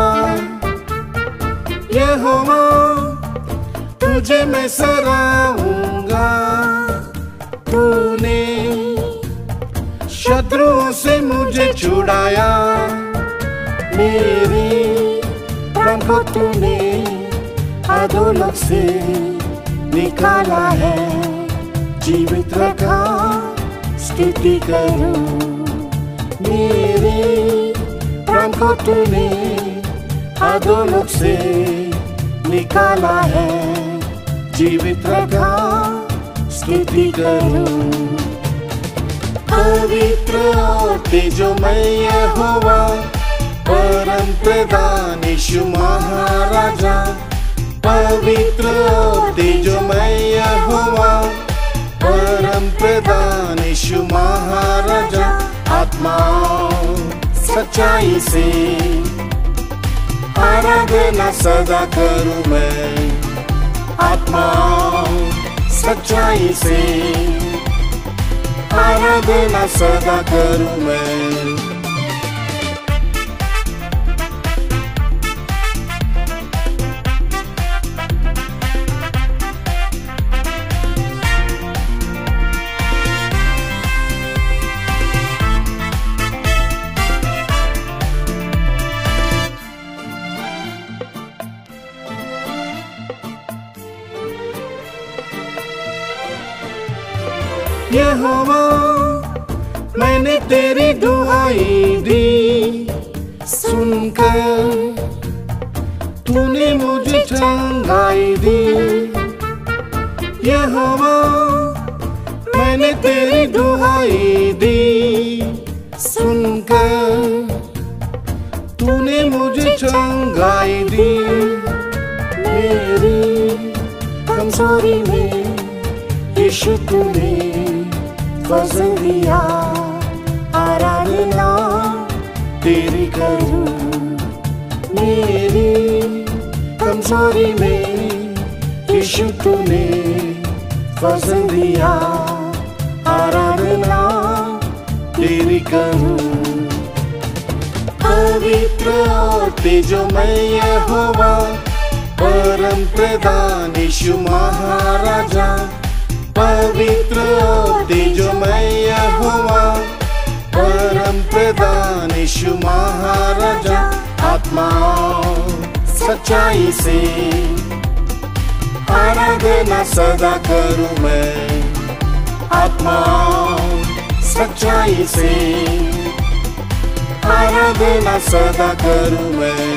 [SPEAKER 2] यहोवा तुझे मैं सराहूंगा, तूने शत्रुओं से मुझे छुड़ाया। मेरे प्राण को तूने अधोलोक से निकाला है, जीवित रखा स्तुति करूं। मेरे प्राण को तूने अधोलोक से निकाला है, जीवित रखा स्तुति करूं। पवित्र और तेजोमय यहोवा, परम प्रधान यीशु महाराजा। पवित्र और तेजोमय यहोवा, परम प्रधान यीशु महाराजा। आत्माओं सच्चाई से आराधना सदा करूं मैं, आत्माओं सच्चाई से आराधना सदा करूं मैं। यहोवा मैंने तेरी दुआई दी, सुनकर तूने मुझे चंगाई दी। यहोवा मैंने तेरी दुआई दी, सुनकर तूने मुझे चंगाई दी। मेरी कमजोरी में यीशु तूने फजल दिया, आराधना तेरी करूं। मेरी कमजोरी में यीशु तूने फजल दिया, आराधना तेरी करूं। पवित्र और तेजोमय यहोवा, परम प्रधान यीशु महाराजा। पवित्र और तेजोमय यहोवा, परम प्रधान यीशु महाराजा। आत्मा सच्चाई से आराधना सदा करूं मैं, आत्मा सच्चाई से आराधना सदा करूं मैं।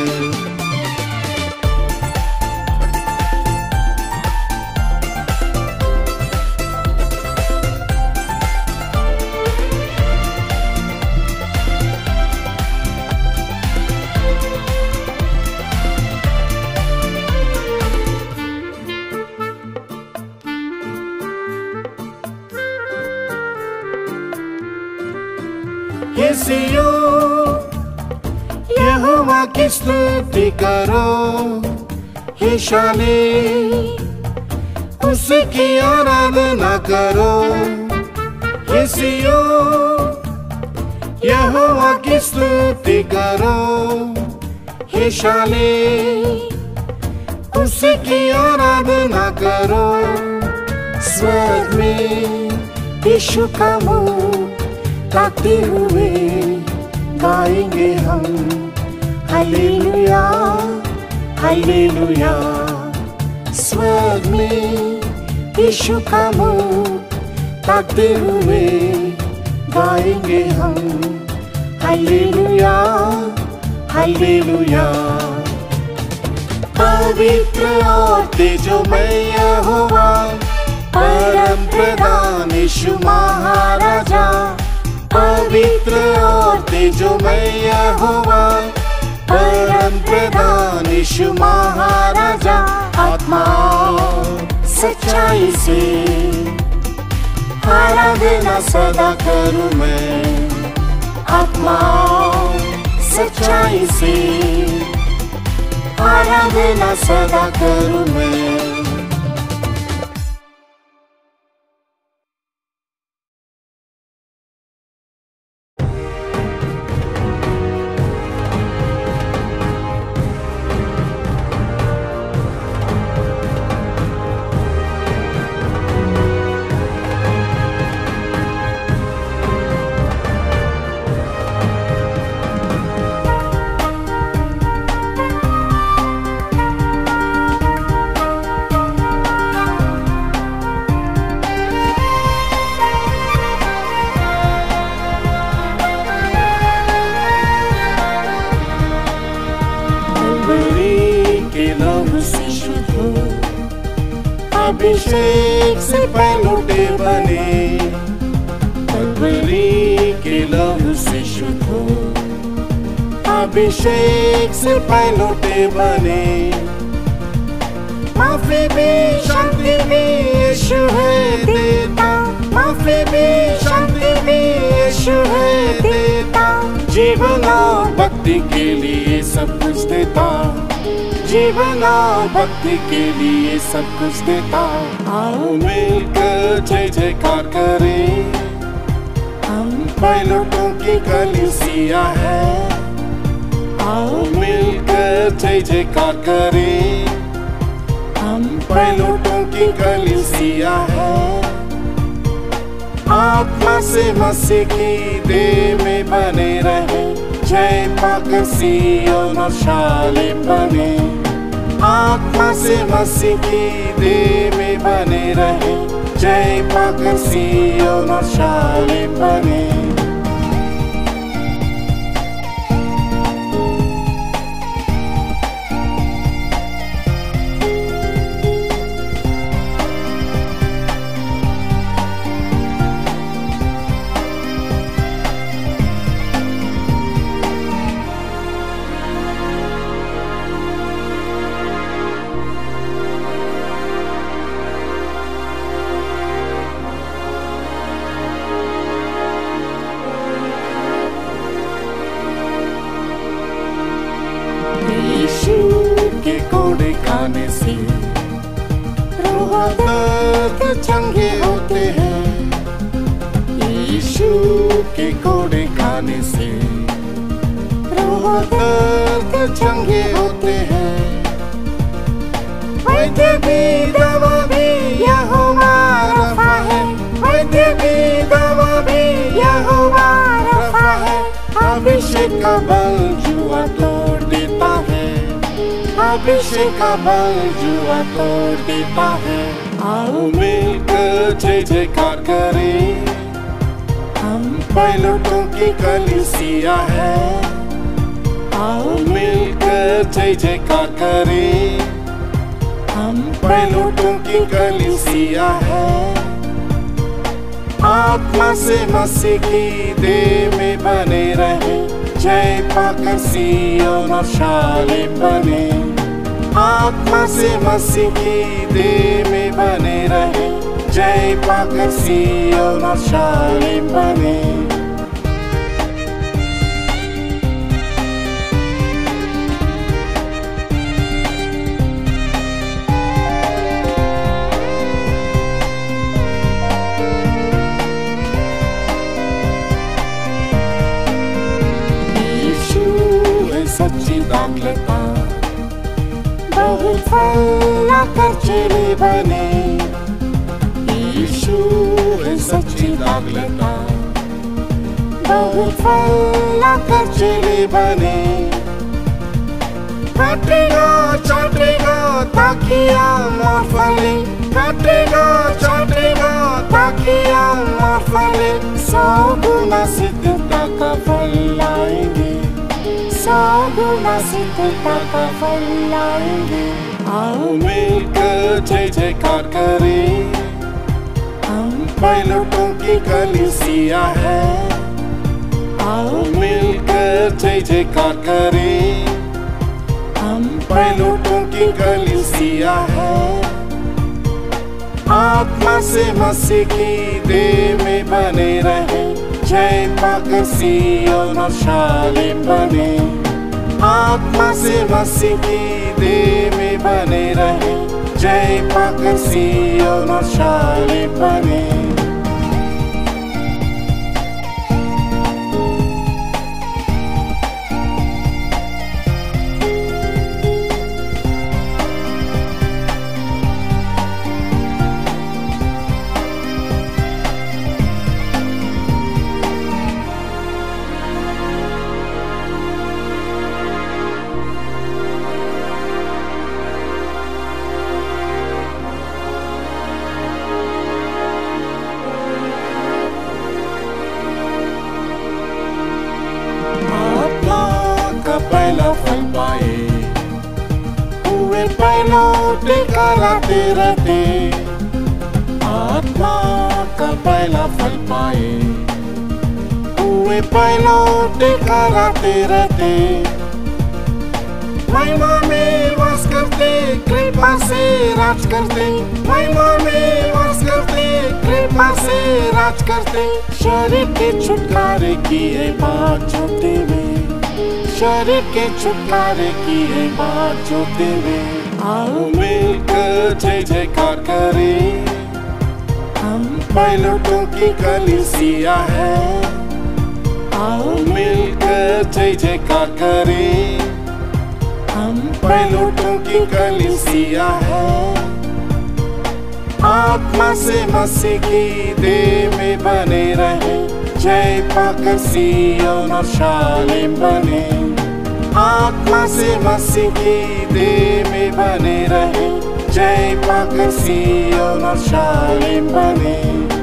[SPEAKER 2] यीशु यहोवा की स्तुति करो, हे शाने उसकी आराधना करो। यीशु यहोवा की स्तुति करो, हे शाने उसकी आराधना करो। स्वर्ग में यीशु का मुख ताकते हुए गाएंगे हम, हालेलुया हालेलुया। स्वर्ग में यीशु का मुख ताकते हुए गाएंगे हम, हालेलुया हालेलुया। पवित्र और तेजोमय यहोवा, परम प्रधान यीशु महाराजा। पवित्र और तेजोमय यहोवा, परम प्रधान यीशु महाराजा। आत्मा सच्चाई से आराधना सदा करूं मैं, आत्मा सच्चाई से आराधना सदा करूं मैं। अभिषेक से पहलौटे बने, कलवरी के लहू से शुद्ध हो। अभिषेक से पहलौटे बने, माफी भी शांति भी यीशु है देता, माफी भी शांति भी यीशु है देता। जीवन और भक्ति के लिए सब कुछ देता, जीवन और भक्ति के लिए सब कुछ देता। आओ मिलकर जय जयकार करें, हम पायलटों की कलीसिया है। आओ मिलकर जय जयकार करें, हम पायलटों की कलीसिया है। आत्मा से मसीह की देह में बने रहे, जय पाकर सिय्योन और शालेम बने। आत्मा से मसीह की देह में बने रहे, जय पाकर सिय्योन और शालेम बने। के कोड़े खाने से रूह दर्द चंगे होते हैं। यीशु के कोड़े खाने से रूह दर्द चंगे होते हैं। वैद्य भी दवा भी यहोवा रफा है, वैद्य भी दवा भी यहोवा रफा है। अभिषेक का बल जुआ तोड़ देता है, अभिषेक का बल जुआ तोड़ देता है। आओ मिलकर जय जयकार करें, हम पैलटों की कलीसिया है। आओ मिलकर जय जयकार करें, हम पैलटों की कलीसिया है। आत्मा से मसीह की देह में बने रहे, जय पाकर सिय्योन और शालेम बने। आत्मा से मसीह की देह में बने रहे, जय पाकर सिय्योन और शालेम बने। सच्ची दाखलता बहुत फल आकर चेले बने। यीशु है सच्ची दाखलता बहुत फल आकर चेले बने। काटेगा चाटेगा ताकि आम और फले, काटेगा चाटेगा ताकि आम और फले। सौ गुना सिद्धता का फल लाएंगे, सौ गुना सिद्धता का फल लाएंगे। आओ मिलकर जय जयकार करें, हम पैलटों की कलीसिया है। आओ मिलकर जय जयकार करें, हम पैलटों की कलीसिया है। आत्मा से मसीह की देह में बने रहे, जय पाकर सिय्योन और शालेम बने। आत्मा से मसीह की देह में बने रहे, जय पाकर सिय्योन और शालेम बने। पहला फल पाए हुए पैलौटे कराते रहते। आत्मा का पहला फल पाए हुए पैलौटे कराते रहते। महिमा में वास करते, कृपा से राज करते, महिमा में वास करते, कृपा से राज करते। शरीर के छुटकारे की है बात जोते हुए, शरीर के छुटकारे की है बात जोते हुए। आओ मिलकर जय जयकार करें, हम पैलटों की कलीसिया है। आओ मिलकर जय जयकार करें, हम पैलटों की कलीसिया है। आत्मा से मसीह की देह में बने रहे, जय पाकर सिय्योन और शालेम बने। आत्मा से मसीह की देह में बने रहे, जय पाकर सिय्योन और शालेम बने।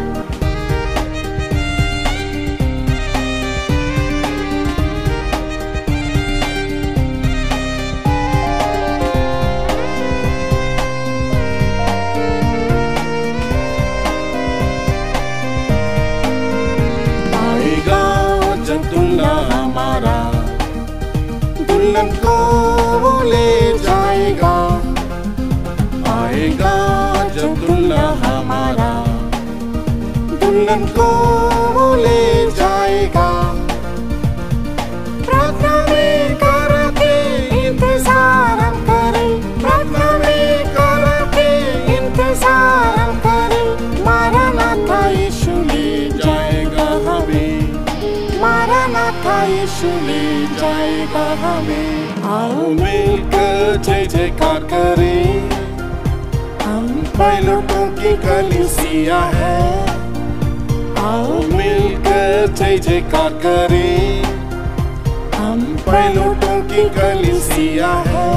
[SPEAKER 2] दुल्हन को वो ले जाएगा, आएगा जब दुल्हा हमारा, दुल्हन को वो ले जाएगा। प्रार्थना में करके इंतजार हम करें, प्रार्थना में करके इंतजार हम करें। मारानाथा यीशु ले जाएगा हमें, मारानाथा यीशु ले जाएगा हमें। आओ मिलकर जय जयकार करें, हम पायलटों की कलीसिया है। आओ मिलकर जय जयकार करें, हम पायलटों की कलीसिया है।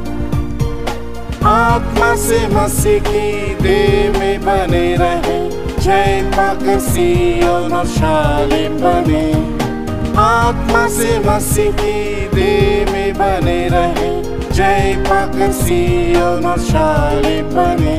[SPEAKER 2] आत्मा से मसीह की देह में बने रहे, जय पाकर सिय्योन और शालेम बने। आत्मा से मसीह की देह में बने रहे, जय पाकर सिय्योन और शालेम बने।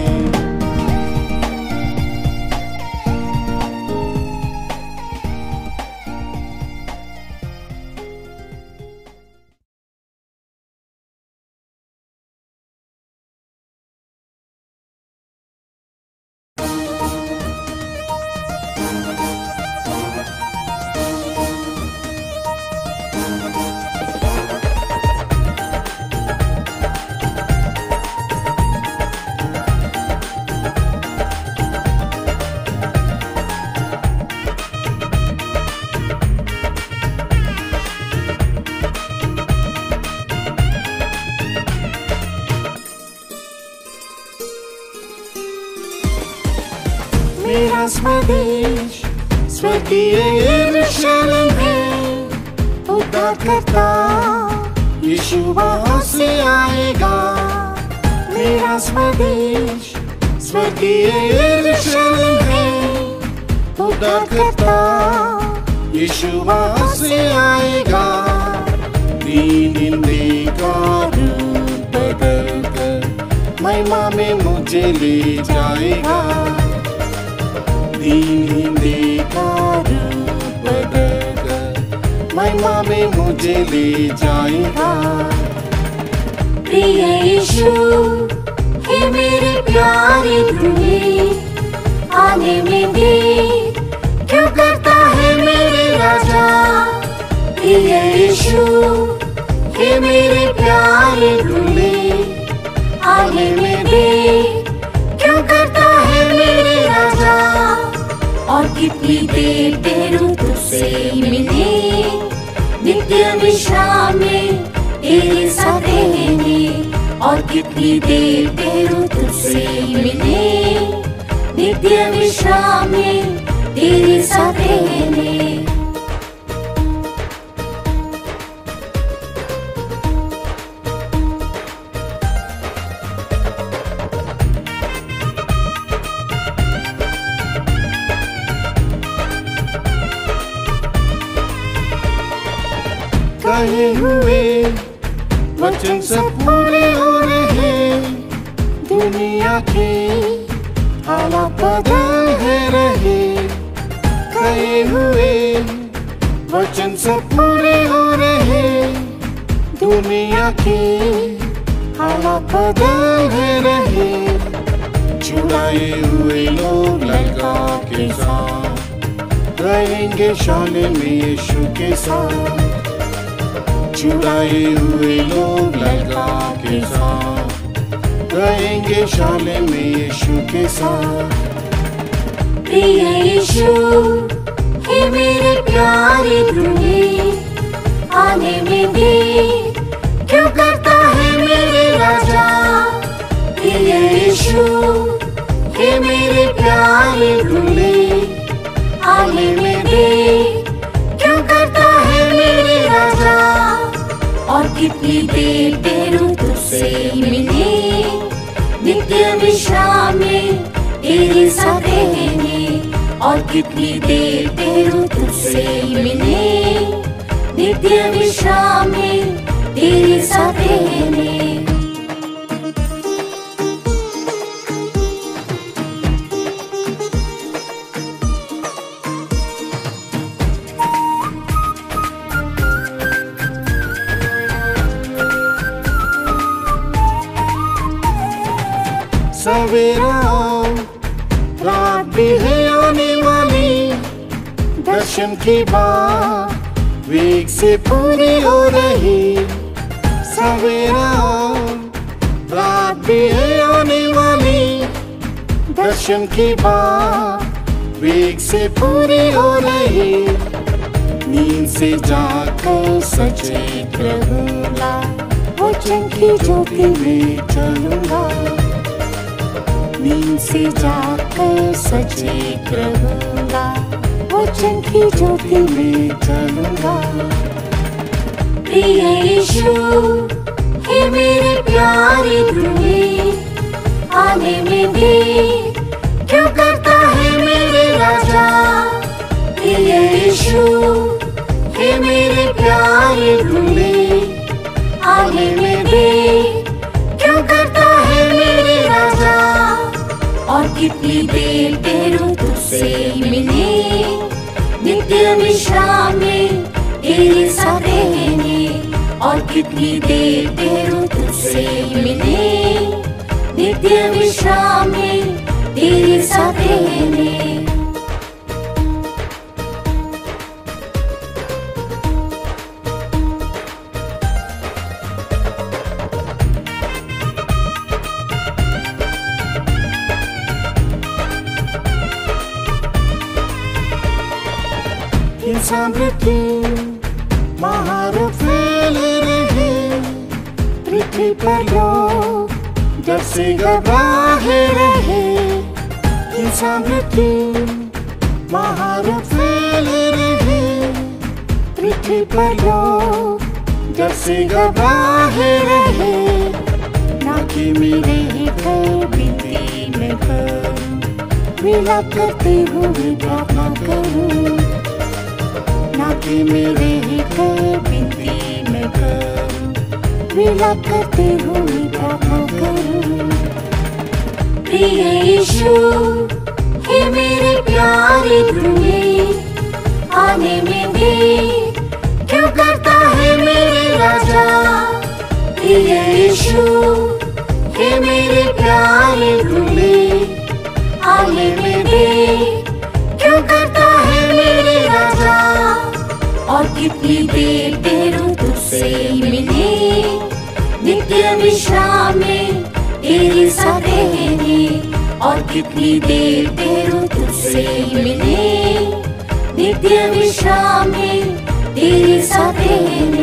[SPEAKER 2] मेरा स्वदेश स्वर्गीय यरूशलेम है, उद्धारकर्ता यीशु वहाँ से आएगा। मेरा स्वदेश स्वर्गीय यरूशलेम है, उद्धारकर्ता यीशु वहाँ से आएगा। दीन हिंदी का रूप बदल कर महिमा में मुझे ले जाएगा। दीन हिंदी का रूप बदल कर महिमा में मुझे ले जाएगा। प्रिय यीशु हे मेरे प्यारे दुल्हे, आने में देर क्यों करता है मेरे राजा। प्रिय यीशु हे मेरे प्यारे दुल्हे, आने में देर क्यों करता है मेरे राजा। और कितनी देर तेरू तुझसे मिले, नित्य विश्राम में तेरे साथ रहने। और कितनी देर तेरू तुझसे मिले, नित्य विश्राम में तेरे साथ रहने। कहे हुए वचन सब पूरे हो रहे, दुनिया के हालात बदल रहे। कहे हुए वचन सब पूरे हो रहे, दुनिया के हालात बदल रहे। छुड़ाए हुए लोग लड़का के साथ रहेंगे शालेम में यीशु के साथ। छुड़ाए हुए लोग लड़का के साथ रहेंगे शालेम में यीशु के साथ। प्रिय यीशु हे मेरे प्यारे दुल्हे, आने में देर क्यों करता है मेरे राजा। प्रिय यीशु हे मेरे प्यारे दुल्हे, आने में देर क्यों करता है मेरे राजा। और कितनी देर तेरू तुझसे मिले,
[SPEAKER 1] नित्य विश्राम में तेरे साथ रहने, और कितनी देर तेरू तुझसे मिलने, नित्य विश्राम में तेरे साथ रहने।
[SPEAKER 2] सवेरा रात भी है आने वाली, दर्शन की बात वेग से पूरी हो रही। सवेरा रात भी है आने वाली, दर्शन की बात वेग से पूरी हो रही। नींद से जाकर सचेत रहूंगा, वचन की ज्योति में चलूंगा। नींद से जाकर सचेत रहूंगा, वचन की ज्योति में चलूंगा।
[SPEAKER 1] प्रिय यीशु हे मेरे प्यारे दुल्हे, आने में देर क्यों करता है मेरे राजा। प्रिय यीशु हे मेरे प्यारे दुल्हे, आने में देर क्यों करता है मेरे राजा। और कितनी देर तेरू तुझसे मिले, नित्य विश्राम में तेरे साथ रहने, और कितनी देर तेरू तुझसे मिले, नित्य विश्राम में तेरे साथ रहने।
[SPEAKER 2] समृद्धि महारूप फैले रहे, पृथ्वी पर लोग डर से घबराए रहे। समृद्धि महारूप फैले रहे, पृथ्वी पर लोग डर से घबराए रहे। ना कि मेरे घर बिनती में करूं, विलाप करते हुए प्रार्थना करूं। ना कि मेरे ही घर बिनती में करूं, विलाप करते हुए प्रार्थना करूं।
[SPEAKER 1] प्रिय यीशु हे मेरे प्यारे दुल्हे, आने में देर क्यों करता है मेरे राजा। प्रिय यीशु हे मेरे प्यारे दुल्हे, आने में देर क्यों करता है मेरे राजा। और कितनी देर तेरू तुझसे मिले, नित्य विश्राम में तेरे साथ रहने, और कितनी देर तेरू तुझसे मिले, नित्य विश्राम में तेरे साथ रहने।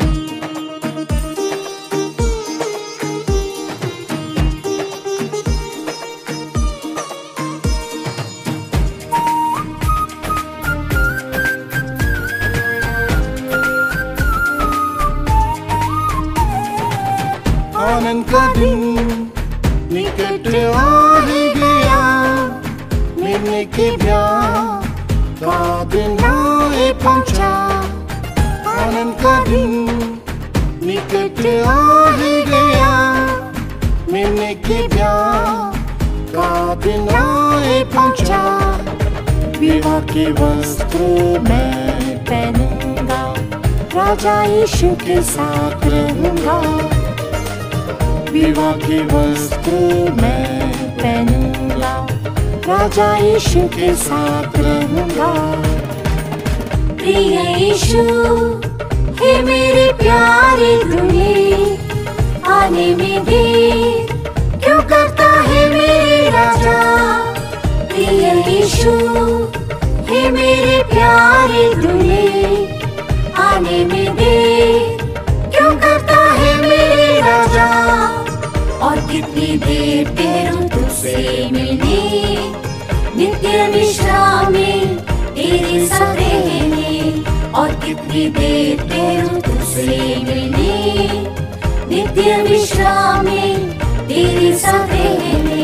[SPEAKER 2] आनंद का दिन निकट आ ही गया, मिलने के ब्याह का दिन आए पहुंचा। आनंद का दिन निकट आ ही गया, मिलने के ब्याह का दिन आए पहुंचा। विवाह के वस्त्र मैं पहनूंगा, राजा यीशु के साथ रहूंगा। विवाह के वस्त्र मैं पहनूंगा, राजा यीशु के साथ रहूंगा।
[SPEAKER 1] प्रिय यीशु हे मेरे प्यारे दुल्हे, आने में देर क्यों करता है मेरे राजा। प्रिय यीशु हे मेरे प्यारे दुल्हे, आने में देर क्यों करता है मेरे राजा। और कितनी देर तेरू तुझसे मिलने, नित्य विश्राम में तेरे साथ रहने। और कितनी देर तेरू तुझसे मिलने, नित्य विश्राम में तेरे साथ रहने।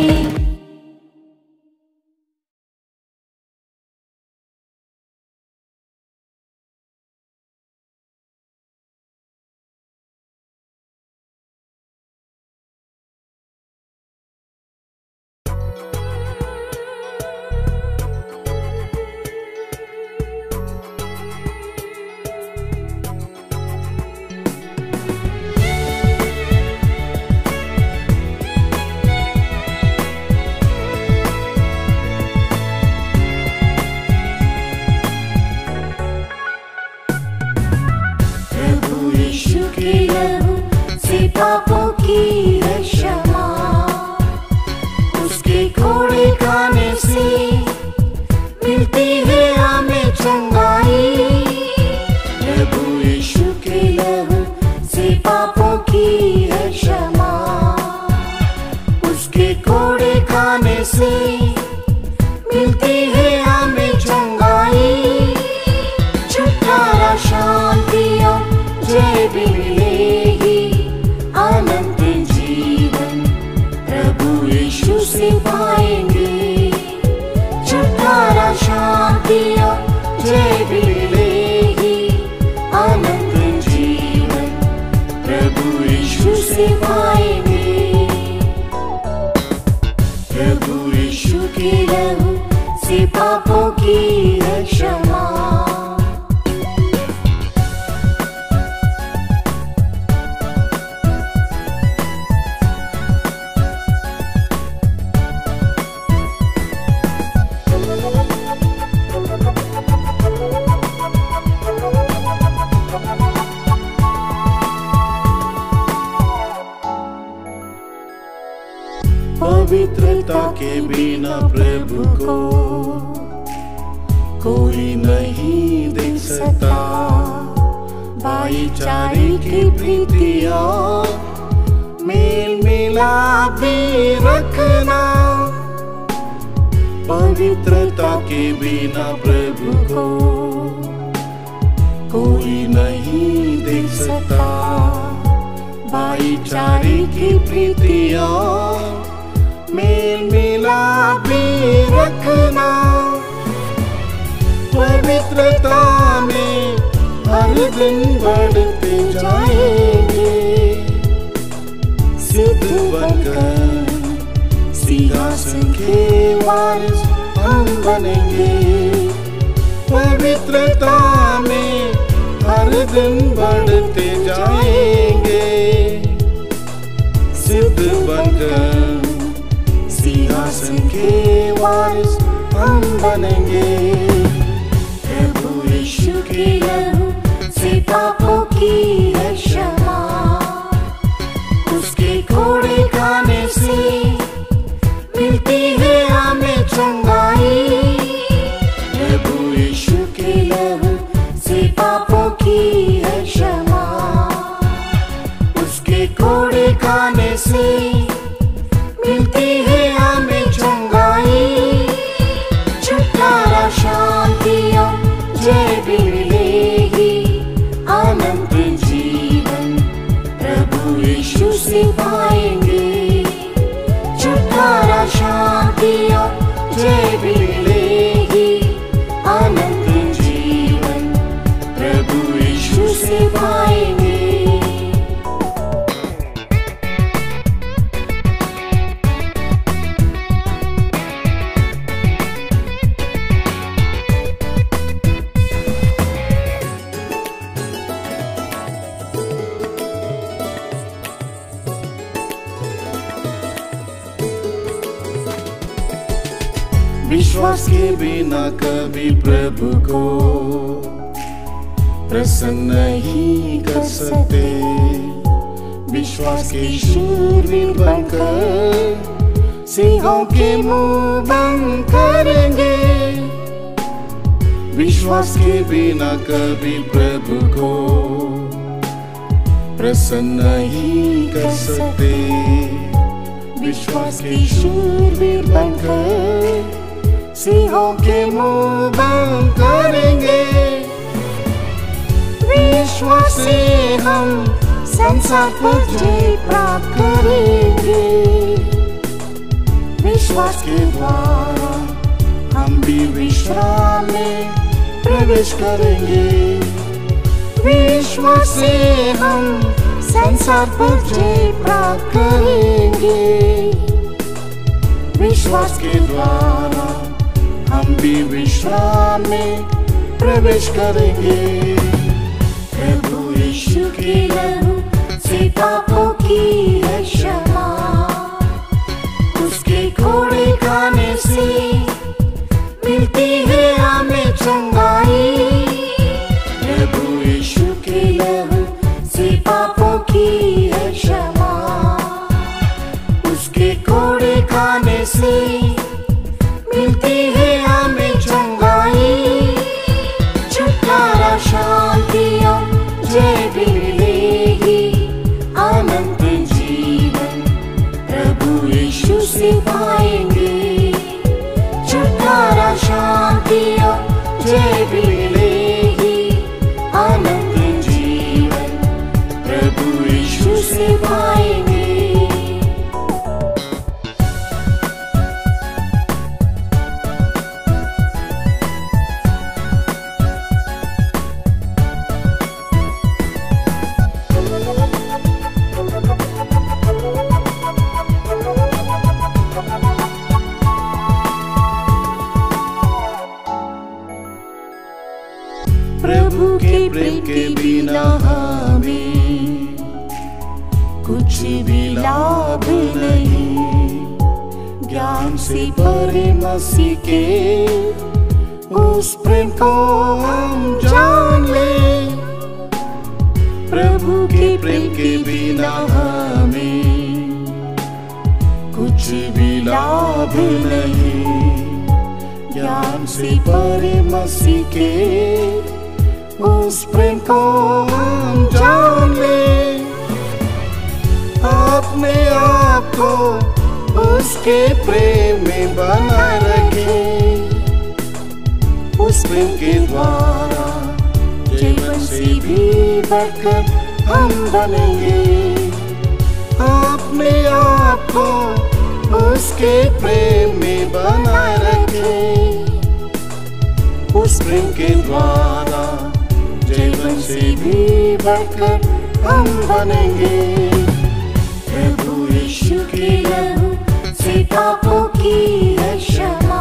[SPEAKER 1] पापों की है क्षमा, उसके कोड़े खाने से मिलती है हमें चंगाई। प्रभु यीशु के लहू से पापों की है क्षमा, उसके कोड़े खाने से मिलती है हमें चंगाई। छुटकारा, शांति और जय भी मिलेगी, अनंत जीवन प्रभु यीशु से पाएंगे। छुटकारा, शांति और जय भी मिलेगी, अनंत जीवन प्रभु यीशु से पाएंगे। प्रभु यीशु के लहू से पापों की है क्षमा।
[SPEAKER 2] पवित्रता के बिना प्रभु को कोई नहीं देख सकता। भाईचारे की प्रीतिया मेल मिलाप भी रखना। पवित्रता के बिना प्रभु को कोई नहीं देख सकता। भाईचारे की प्रीतिया मेल मिलाप भी रखना। पवित्रता में हर दिन बढ़ते जाएंगे, सिद्ध बनकर सिंहासन के वारिस हम बनेंगे। पवित्रता में हर दिन बढ़ते जाएंगे, सिद्ध बनकर सिंहासन के वारिस हम बनेंगे।
[SPEAKER 1] प्रभु यीशु के लहू से पापों की है क्षमा, उसके कोड़े खाने से मिलती है हमें चंगाई। प्रभु यीशु के लहू से पापों की है क्षमा, उसके कोड़े खाने से मिलती है हमें चंगाई। छुटकारा, शांति और जय भी मिलेगी, अनंत जीवन प्रभु यीशु से पाएंगे। छुटकारा, शांति और जय भी मिलेगी, अनंत जीवन प्रभु यीशु से पाएंगे।
[SPEAKER 2] विश्वास के बिना कभी प्रभु को प्रसन्न नहीं कर सकते। विश्वास के शूरवीर बनकर सिंहों के मुंह बंद करेंगे। विश्वास के बिना कभी प्रभु को प्रसन्न नहीं कर सकते। विश्वास के शूरवीर बनकर सिंहों के मुंह बंद करेंगे। विश्वास से हम संसार पर जय प्राप्त करेंगे। विश्वास के द्वारा हम भी विश्राम में प्रवेश करेंगे।
[SPEAKER 1] विश्वास से हम संसार पर जय प्राप्त करेंगे।
[SPEAKER 2] विश्वास के द्वारा हम भी विश्राम में प्रवेश करेंगे।
[SPEAKER 1] प्रभु यीशु के लहू से पापों की है क्षमा, उसके कोड़े खाने से मिलती है हमें चंगाई। प्रभु यीशु के लहू से पापों की है क्षमा, उसके कोड़े खाने से मिलती है हमें चंगाई। छुटकारा, शांति और जय भी मिलेगी, अनंत जीवन प्रभु यीशु से पाएंगे। छुटकारा, शांति और जय भी मिलेगी, अनंत जीवन प्रभु यीशु से पाएंगे।
[SPEAKER 2] प्रभु के प्रेम के बिना हमें कुछ भी लाभ नहीं। ज्ञान से परे मसीह के उस प्रेम को हम जान ले। प्रभु के प्रेम के बिना हमें कुछ भी लाभ नहीं। ज्ञान से परे मसीह के उस प्रेम को हम जान ले। अपने आप को उसके प्रेम में बना रखे। उस प्रेम के द्वारा जीवन से भी बढ़कर हम बनेंगे। अपने आप को उसके प्रेम में बना रखे। उस प्रेम के द्वारा जीवन से भी बढ़कर हम बनेंगे।
[SPEAKER 1] प्रभु यीशु के लहू से पापों की है क्षमा,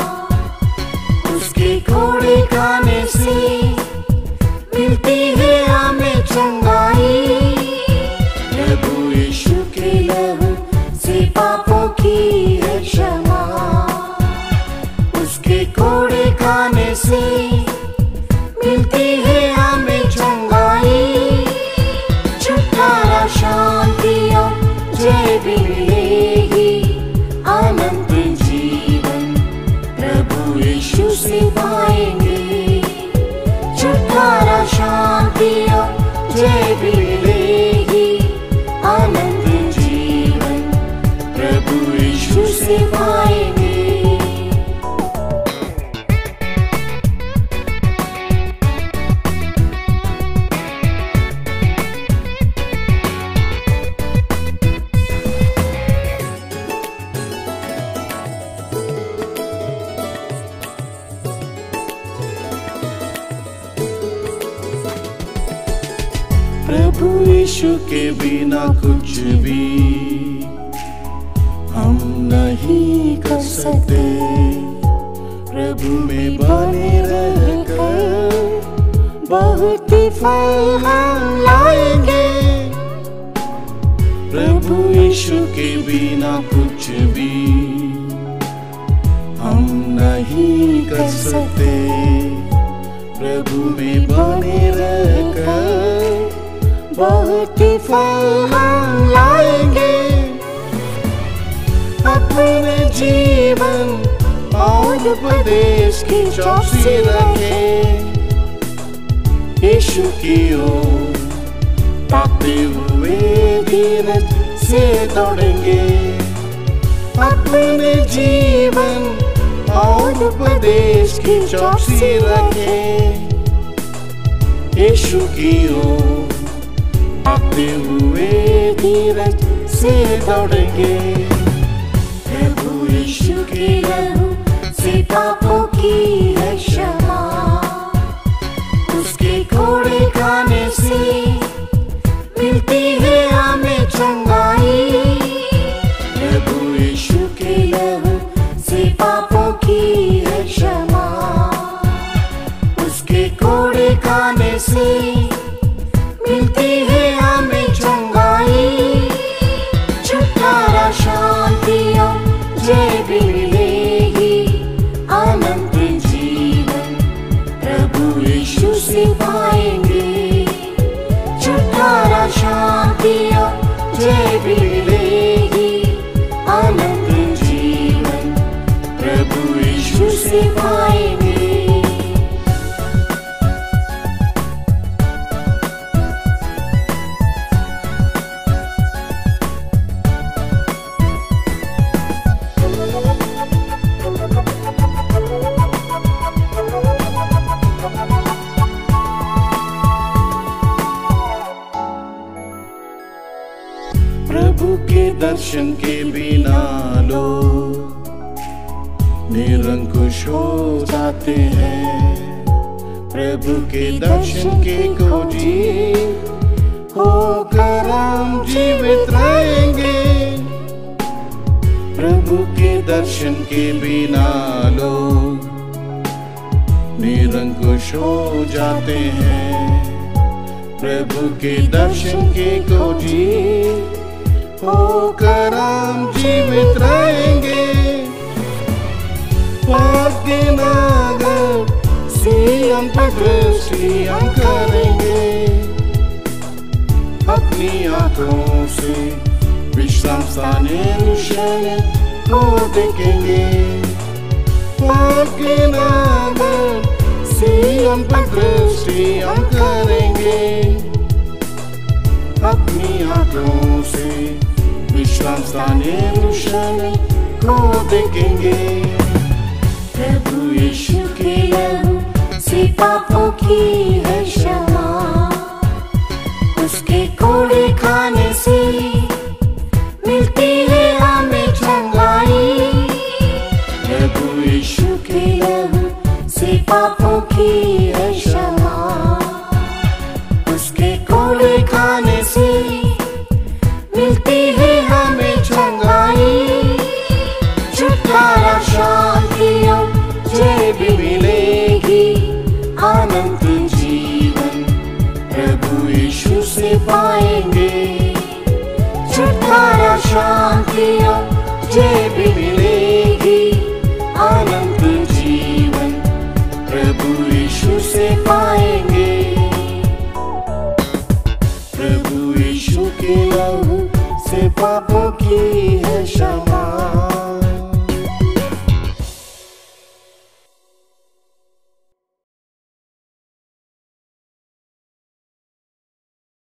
[SPEAKER 1] उसके कोड़े खाने से मिलती है हमें चंगाई। प्रभु यीशु के लहू से पापों की है क्षमा, उसके कोड़े खाने से मिलती है हमें चंगाई। छुटकारा, शांति और जय भी मिलेगी, अनंत जीवन प्रभु यीशु से पाएंगे। छुटकारा, शांति और जय भी मिलेगी, अनंत जीवन प्रभु यीशु से पाएंगे।
[SPEAKER 2] प्रभु यीशु के बिना कुछ भी हम नहीं कर सकते। प्रभु में बने रहकर बहुत ही फल हम लाएंगे। प्रभु यीशु के बिना कुछ भी हम नहीं कर सकते। प्रभु में बने रहकर बहुत ही फल हम लाएंगे। अपने जीवन और उपदेश की चौकसी रखें। यीशु की ओर ताकते हुए धीरज से दौड़ेंगे। अपने जीवन और उपदेश की चौकसी रखें। यीशु की ओर ताकते हुए धीरज से दौड़ेंगे। प्रभु यीशु
[SPEAKER 1] के लहू से पापों की है क्षमा। उसके कोड़े खाने से मिलती है हमें चंगाई। प्रभु यीशु के लहू से पापों की है क्षमा। उसके कोड़े खाने से मिलती है हमें चंगाई। छुटकारा, शांति और जय भी मिलेगी, अनंत जीवन प्रभु यीशु से पाएंगे। छुटकारा, शांति और जय भी मिलेगी, अनंत जीवन प्रभु यीशु से पाएंगे।
[SPEAKER 2] प्रभु के दर्शन के बिना लोग निरंकुश हो जाते हैं। प्रभु के दर्शन के खोजी होकर हम जीवित रहेंगे। प्रभु के दर्शन के बिना लोग निरंकुश हो जाते हैं। प्रभु के दर्शन के खोजी होकर हम जीवित रहेंगे। पास के नागर सिय्योन पर दृष्टि हम करेंगे। अपनी आंखों से विश्राम स्थान यरूशलेम को देखेंगे। पास के नागर सिय्योन पर दृष्टि हम करेंगे। अपनी आंखों से विश्राम स्थान यरूशलेम को देखेंगे।
[SPEAKER 1] प्रभु यीशु के लहू से पापों की है क्षमा। उसके कोड़े खाने से मिलती है हमें चंगाई। प्रभु यीशु के लहू से पापों की है क्षमा। उसके कोड़े खाने से मिलती है हमें चंगाई। छुटकारा, शांति और जय भी मिलेगी, अनंत जीवन प्रभु यीशु से पाएंगे। छुटकारा, शांति और जय भी मिलेगी, अनंत जीवन प्रभु यीशु से पाएंगे।